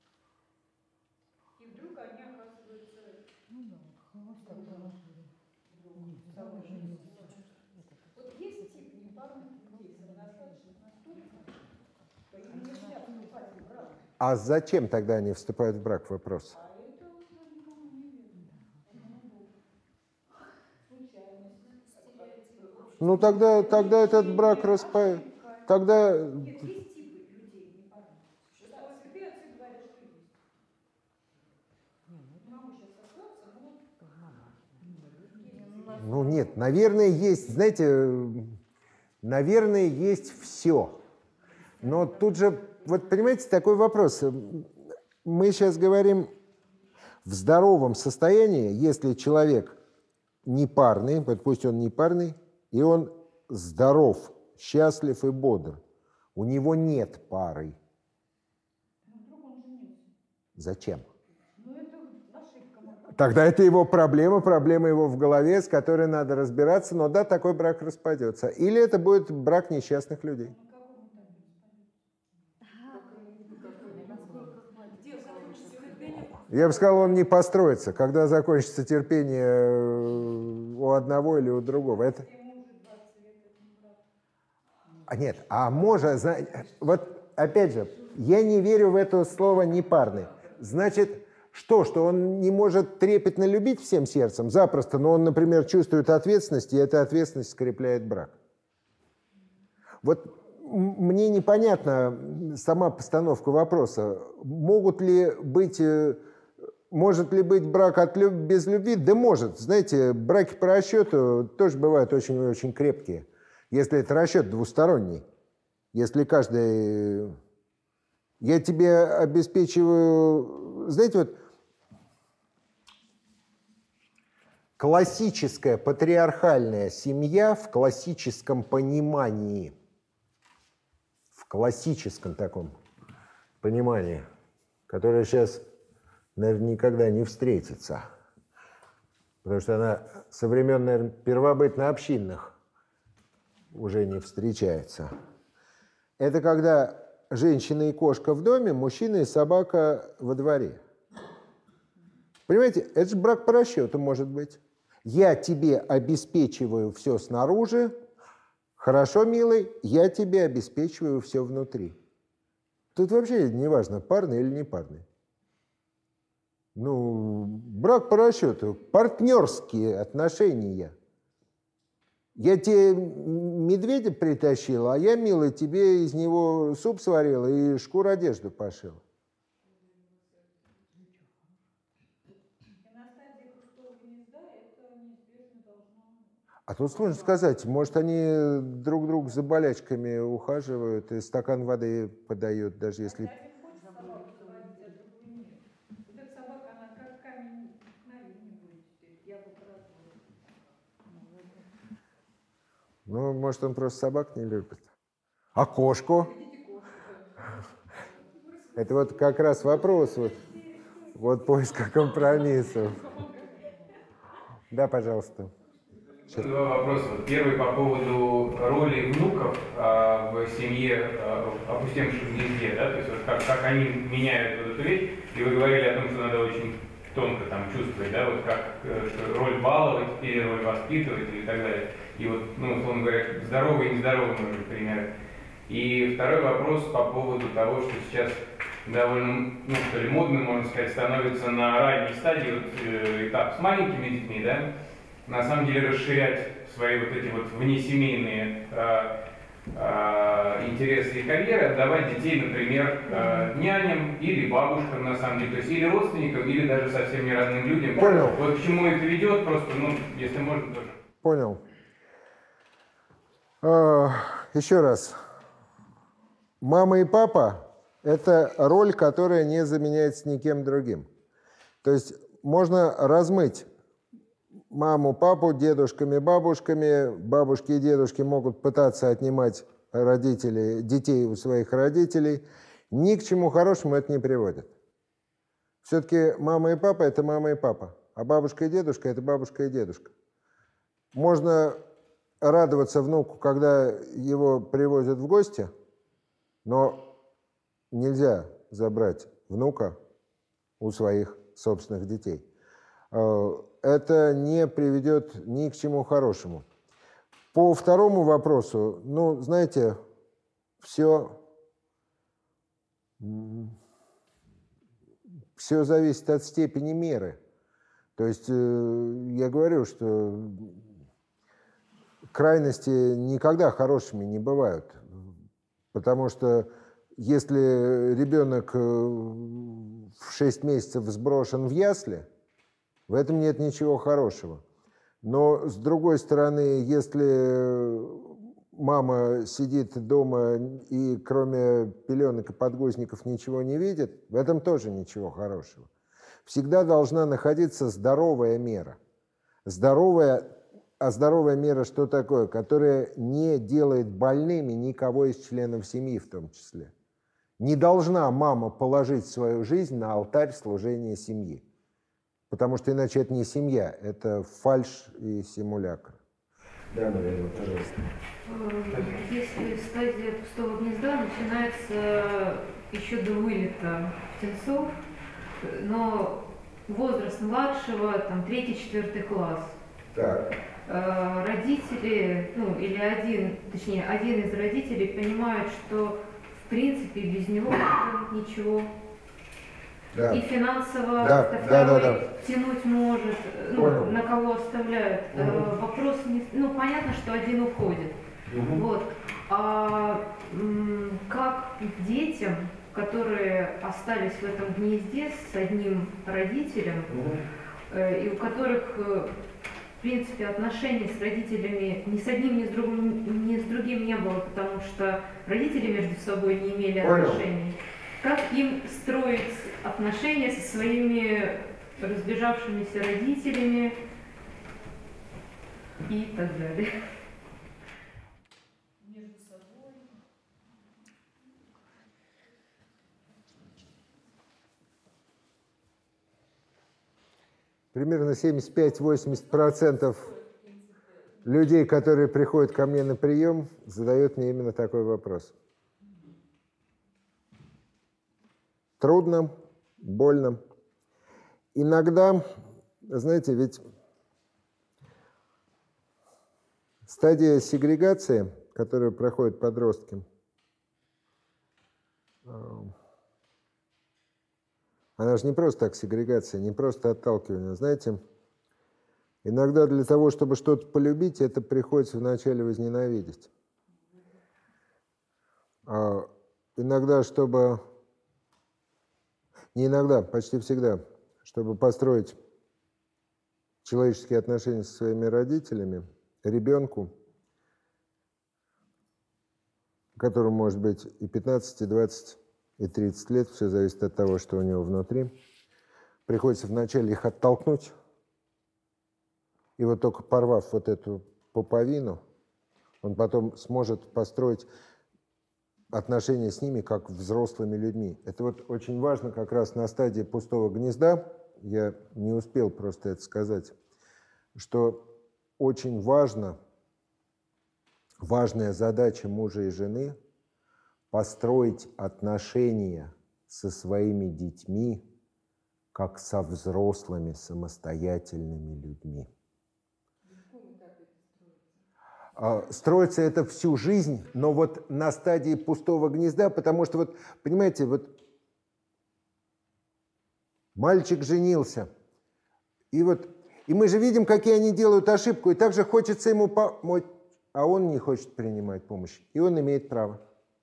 И вдруг они оказываются... Ну да, вот есть тип непарных людей, самодостаточных настолько, что им нельзя вступать в брак. А зачем тогда они вступают в брак? Вопрос. А это уже никому не видно. Случайность. Ну тогда, тогда этот брак распа... Тогда... Нет, есть типы людей непарных. Существует. Ты отцы говоришь, что есть. Не могу сейчас сослаться, но... Ну нет, наверное, есть, знаете, наверное, есть все. Но тут же, вот понимаете, такой вопрос. Мы сейчас говорим в здоровом состоянии, если человек непарный, вот пусть он непарный, и он здоров, счастлив и бодр, у него нет пары. Вдруг он женился. Зачем? Ну это ошибка. Тогда это его проблема, проблема его в голове, с которой надо разбираться, но да, такой брак распадется. Или это будет брак несчастных людей. Я бы сказал, он не построится, когда закончится терпение у одного или у другого. Это... А нет, а может, вот опять же, я не верю в это слово «непарный». Значит, что, что он не может трепетно любить всем сердцем? Запросто, но он, например, чувствует ответственность, и эта ответственность скрепляет брак. Вот мне непонятна сама постановка вопроса. Могут ли быть, может ли быть брак от люб... без любви? Да может. Знаете, браки по расчету тоже бывают очень-очень крепкие. Если это расчет двусторонний. Если каждый... Я тебе обеспечиваю... Знаете, вот классическая патриархальная семья в классическом понимании, в классическом таком понимании, которое сейчас, наверное, никогда не встретится, потому что она со времен, наверное, первобытно-общинных уже не встречается. Это когда женщина и кошка в доме, мужчина и собака во дворе. Понимаете, это же брак по расчету может быть. Я тебе обеспечиваю все снаружи, хорошо, милый, я тебе обеспечиваю все внутри. Тут вообще не важно, парный или не парный. Ну, брак по расчету, партнерские отношения. Я тебе медведя притащил, а я, милый, тебе из него суп сварила и шкуру одежду пошила. А тут сложно сказать, может, они друг друга за болячками ухаживают и стакан воды подают, даже если... Ну, может, он просто собак не любит. А кошку? Это вот как раз вопрос, вот, вот поиска компромиссов. Да, пожалуйста. Два вопроса. Первый по поводу роли внуков а, в семье а, опустевшем гнезде, да, то есть вот как, как они меняют вот эту вещь, и вы говорили о том, что надо очень тонко там чувствовать, да, вот как что роль баловать или роль воспитывать и так далее. И вот, ну, условно говоря, здоровый и нездоровый, может быть, пример. И второй вопрос по поводу того, что сейчас довольно, ну, что ли, модным, можно сказать, становится на ранней стадии вот, э, этап с маленькими детьми, да, на самом деле расширять свои вот эти вот внесемейные э, э, интересы и карьеры, отдавать детей, например, э, няням или бабушкам, на самом деле, то есть или родственникам, или даже совсем не родным людям. Понял. Вот к чему это ведет, просто, ну, если можно, тоже. Понял. А, еще раз. Мама и папа – это роль, которая не заменяется никем другим. То есть можно размыть маму, папу, дедушками, бабушками. Бабушки и дедушки могут пытаться отнимать родителей, детей у своих родителей. Ни к чему хорошему это не приводит. Все-таки мама и папа – это мама и папа, а бабушка и дедушка – это бабушка и дедушка. Можно радоваться внуку, когда его привозят в гости, но нельзя забрать внука у своих собственных детей. Это не приведет ни к чему хорошему. По второму вопросу, ну, знаете, все, все зависит от степени меры. То есть я говорю, что крайности никогда хорошими не бывают. Потому что если ребенок в шесть месяцев сброшен в ясли, в этом нет ничего хорошего. Но, с другой стороны, если мама сидит дома и кроме пеленок и подгузников ничего не видит, в этом тоже ничего хорошего. Всегда должна находиться здоровая мера. Здоровая, а здоровая мера что такое? Которая не делает больными никого из членов семьи в том числе. Не должна мама положить свою жизнь на алтарь служения семьи. Потому что иначе это не семья, это фальшь и симулякр. Да, наверное, пожалуйста. Если стадия пустого гнезда начинается еще до вылета птенцов, но возраст младшего, там, третий-четвертый класс. Так. Э, Родители, ну, или один, точнее, один из родителей понимает, что, в принципе, без него ничего. Да. И финансово Да, второй да, да, да. тянуть может, ну, Понял. на кого оставляют. Угу. Э, Вопрос, не, ну, понятно, что один уходит. Угу. Вот. А м, как детям, которые остались в этом гнезде с одним родителем, Угу. э, и у которых, э, в принципе, отношений с родителями ни с одним, ни с другим, ни с другим не было, потому что родители между собой не имели Понял. отношений. Как им строить отношения со своими разбежавшимися родителями и так далее. Между собой. Примерно семьдесят пять — восемьдесят процентов людей, которые приходят ко мне на прием, задают мне именно такой вопрос. Трудно, больно. Иногда, знаете, ведь стадия сегрегации, которую проходят подростки, она же не просто так сегрегация, не просто отталкивание. Знаете, иногда для того, чтобы что-то полюбить, это приходится вначале возненавидеть. А иногда, чтобы... Не иногда, почти всегда, чтобы построить человеческие отношения со своими родителями, ребенку, которому может быть и пятнадцать, и двадцать, и тридцать лет, все зависит от того, что у него внутри, приходится вначале их оттолкнуть, и вот только порвав вот эту пуповину, он потом сможет построить отношения с ними как взрослыми людьми. Это вот очень важно как раз на стадии пустого гнезда, я не успел просто это сказать, что очень важно, важная задача мужа и жены построить отношения со своими детьми как со взрослыми самостоятельными людьми. Строится это всю жизнь, но вот на стадии пустого гнезда, потому что вот, понимаете, вот мальчик женился, и вот, и мы же видим, какие они делают ошибку, и также хочется ему помочь, а он не хочет принимать помощь, и он имеет право.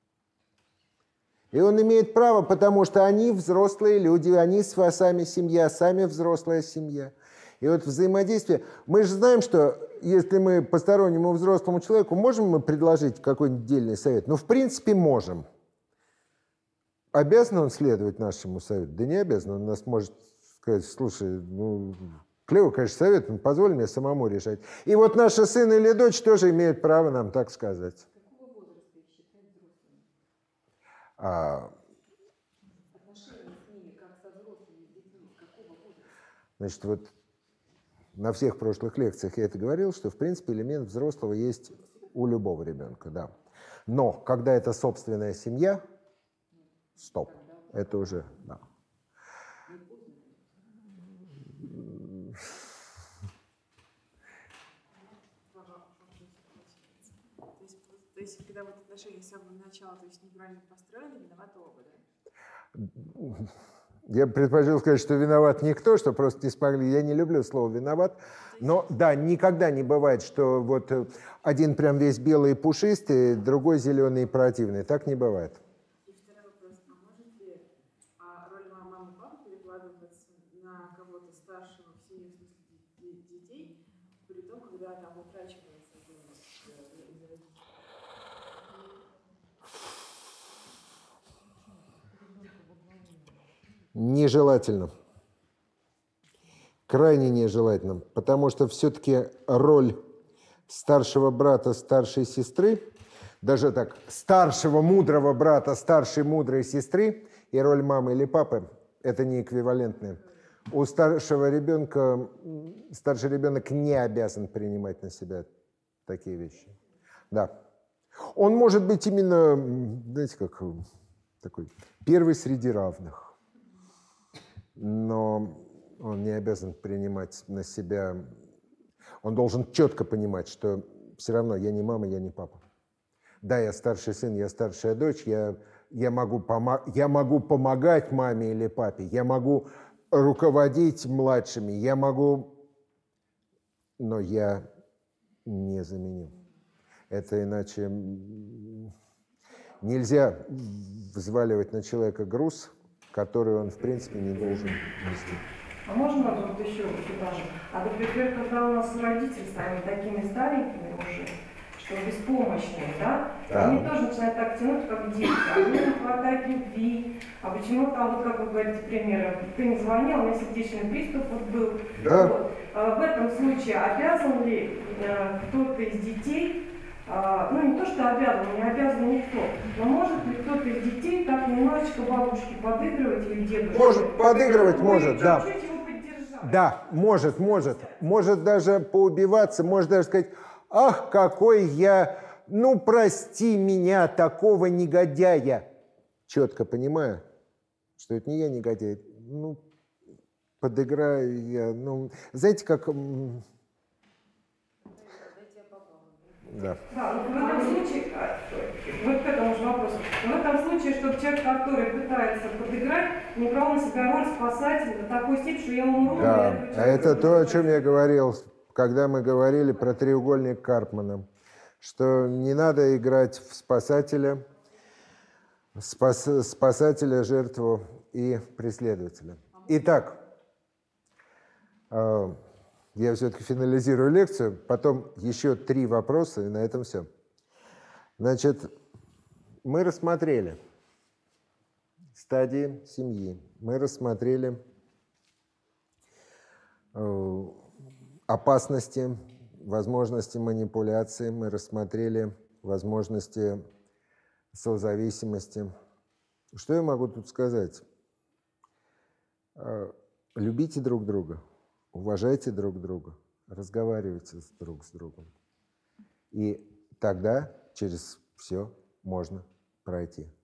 И он имеет право, потому что они взрослые люди, они сами семья, сами взрослая семья. И вот взаимодействие. Мы же знаем, что если мы постороннему взрослому человеку, можем мы предложить какой-нибудь дельный совет? Ну, в принципе, можем. Обязан он следовать нашему совету? Да не обязан. Он нас может сказать: слушай, ну, клевый, конечно, совет, но позволь мне самому решать. И вот наши сын или дочь тоже имеют право нам так сказать. Какого возраста их считать взрослыми? А, Отношения с ними, как со взрослыми детьми, какого возраста? значит, вот на всех прошлых лекциях я это говорил, что, в принципе, элемент взрослого есть у любого ребенка, да. Но когда это собственная семья, стоп, это уже, да. То есть, то есть, когда вот отношения с самого начала, то есть неправильно построены, виноваты оба, да? Я предпочел сказать, что виноват никто, что просто не смогли. Я не люблю слово «виноват». Но да, никогда не бывает, что вот один прям весь белый и пушистый, другой зеленый и противный. Так не бывает. И второй вопрос. А может ли а, роль мамы и папы перекладываться на кого-то старшего в семье, в смысле детей, при том, когда там утрачивается голос из родителей? Нежелательно. Крайне нежелательно, потому что все-таки роль старшего брата, старшей сестры, даже так, старшего мудрого брата, старшей мудрой сестры и роль мамы или папы – это не эквивалентные. У старшего ребенка, старший ребенок не обязан принимать на себя такие вещи. Да. Он может быть именно, знаете, как такой первый среди равных. но он не обязан принимать на себя, он должен четко понимать, что все равно я не мама, я не папа. Да, я старший сын, я старшая дочь, я, я, могу, помо я могу помогать маме или папе, я могу руководить младшими, я могу, но я не заменю. Это иначе нельзя взваливать на человека груз, который он, в принципе, не должен нести. А можно вот еще даже? А, например, когда у нас родители стали такими старенькими уже, что беспомощные, да? Да. Они тоже начинают так тянуть, как дети. А мне не хватает любви. А почему там, вот как вы говорите, примеры, ты не звонил, у меня сердечный приступ вот был. Да. Вот. А в этом случае обязан ли э, кто-то из детей, э, ну не то, что обязан, не обязан никто, но может ли кто-то из детей так немножечко бабушке подыгрывать или дедушке? Может, подыгрывать может, да. Чуть-чуть его поддержать. Да, может, может. Может даже поубиваться, может даже сказать, ах, какой я, ну, прости меня, такого негодяя. Четко понимая, что это не я негодяй, ну, подыграю я, ну, знаете, как... Да. Да, но в этом случае, вот к этому же вопросу, в этом случае, чтобы человек, который пытается подыграть, не брал на себя роль спасателя до такой степени, что я умру. Да, а это то, о чем я говорил, когда мы говорили про треугольник Карпмана, что не надо играть в спасателя, спас, спасателя, жертву и преследователя. Итак, э, я все-таки финализирую лекцию, потом еще три вопроса, и на этом все. Значит, мы рассмотрели стадии семьи, мы рассмотрели э, опасности, возможности манипуляции, мы рассмотрели возможности созависимости. Что я могу тут сказать? Э, любите друг друга. Уважайте друг друга, разговаривайте друг с другом. И тогда через все можно пройти.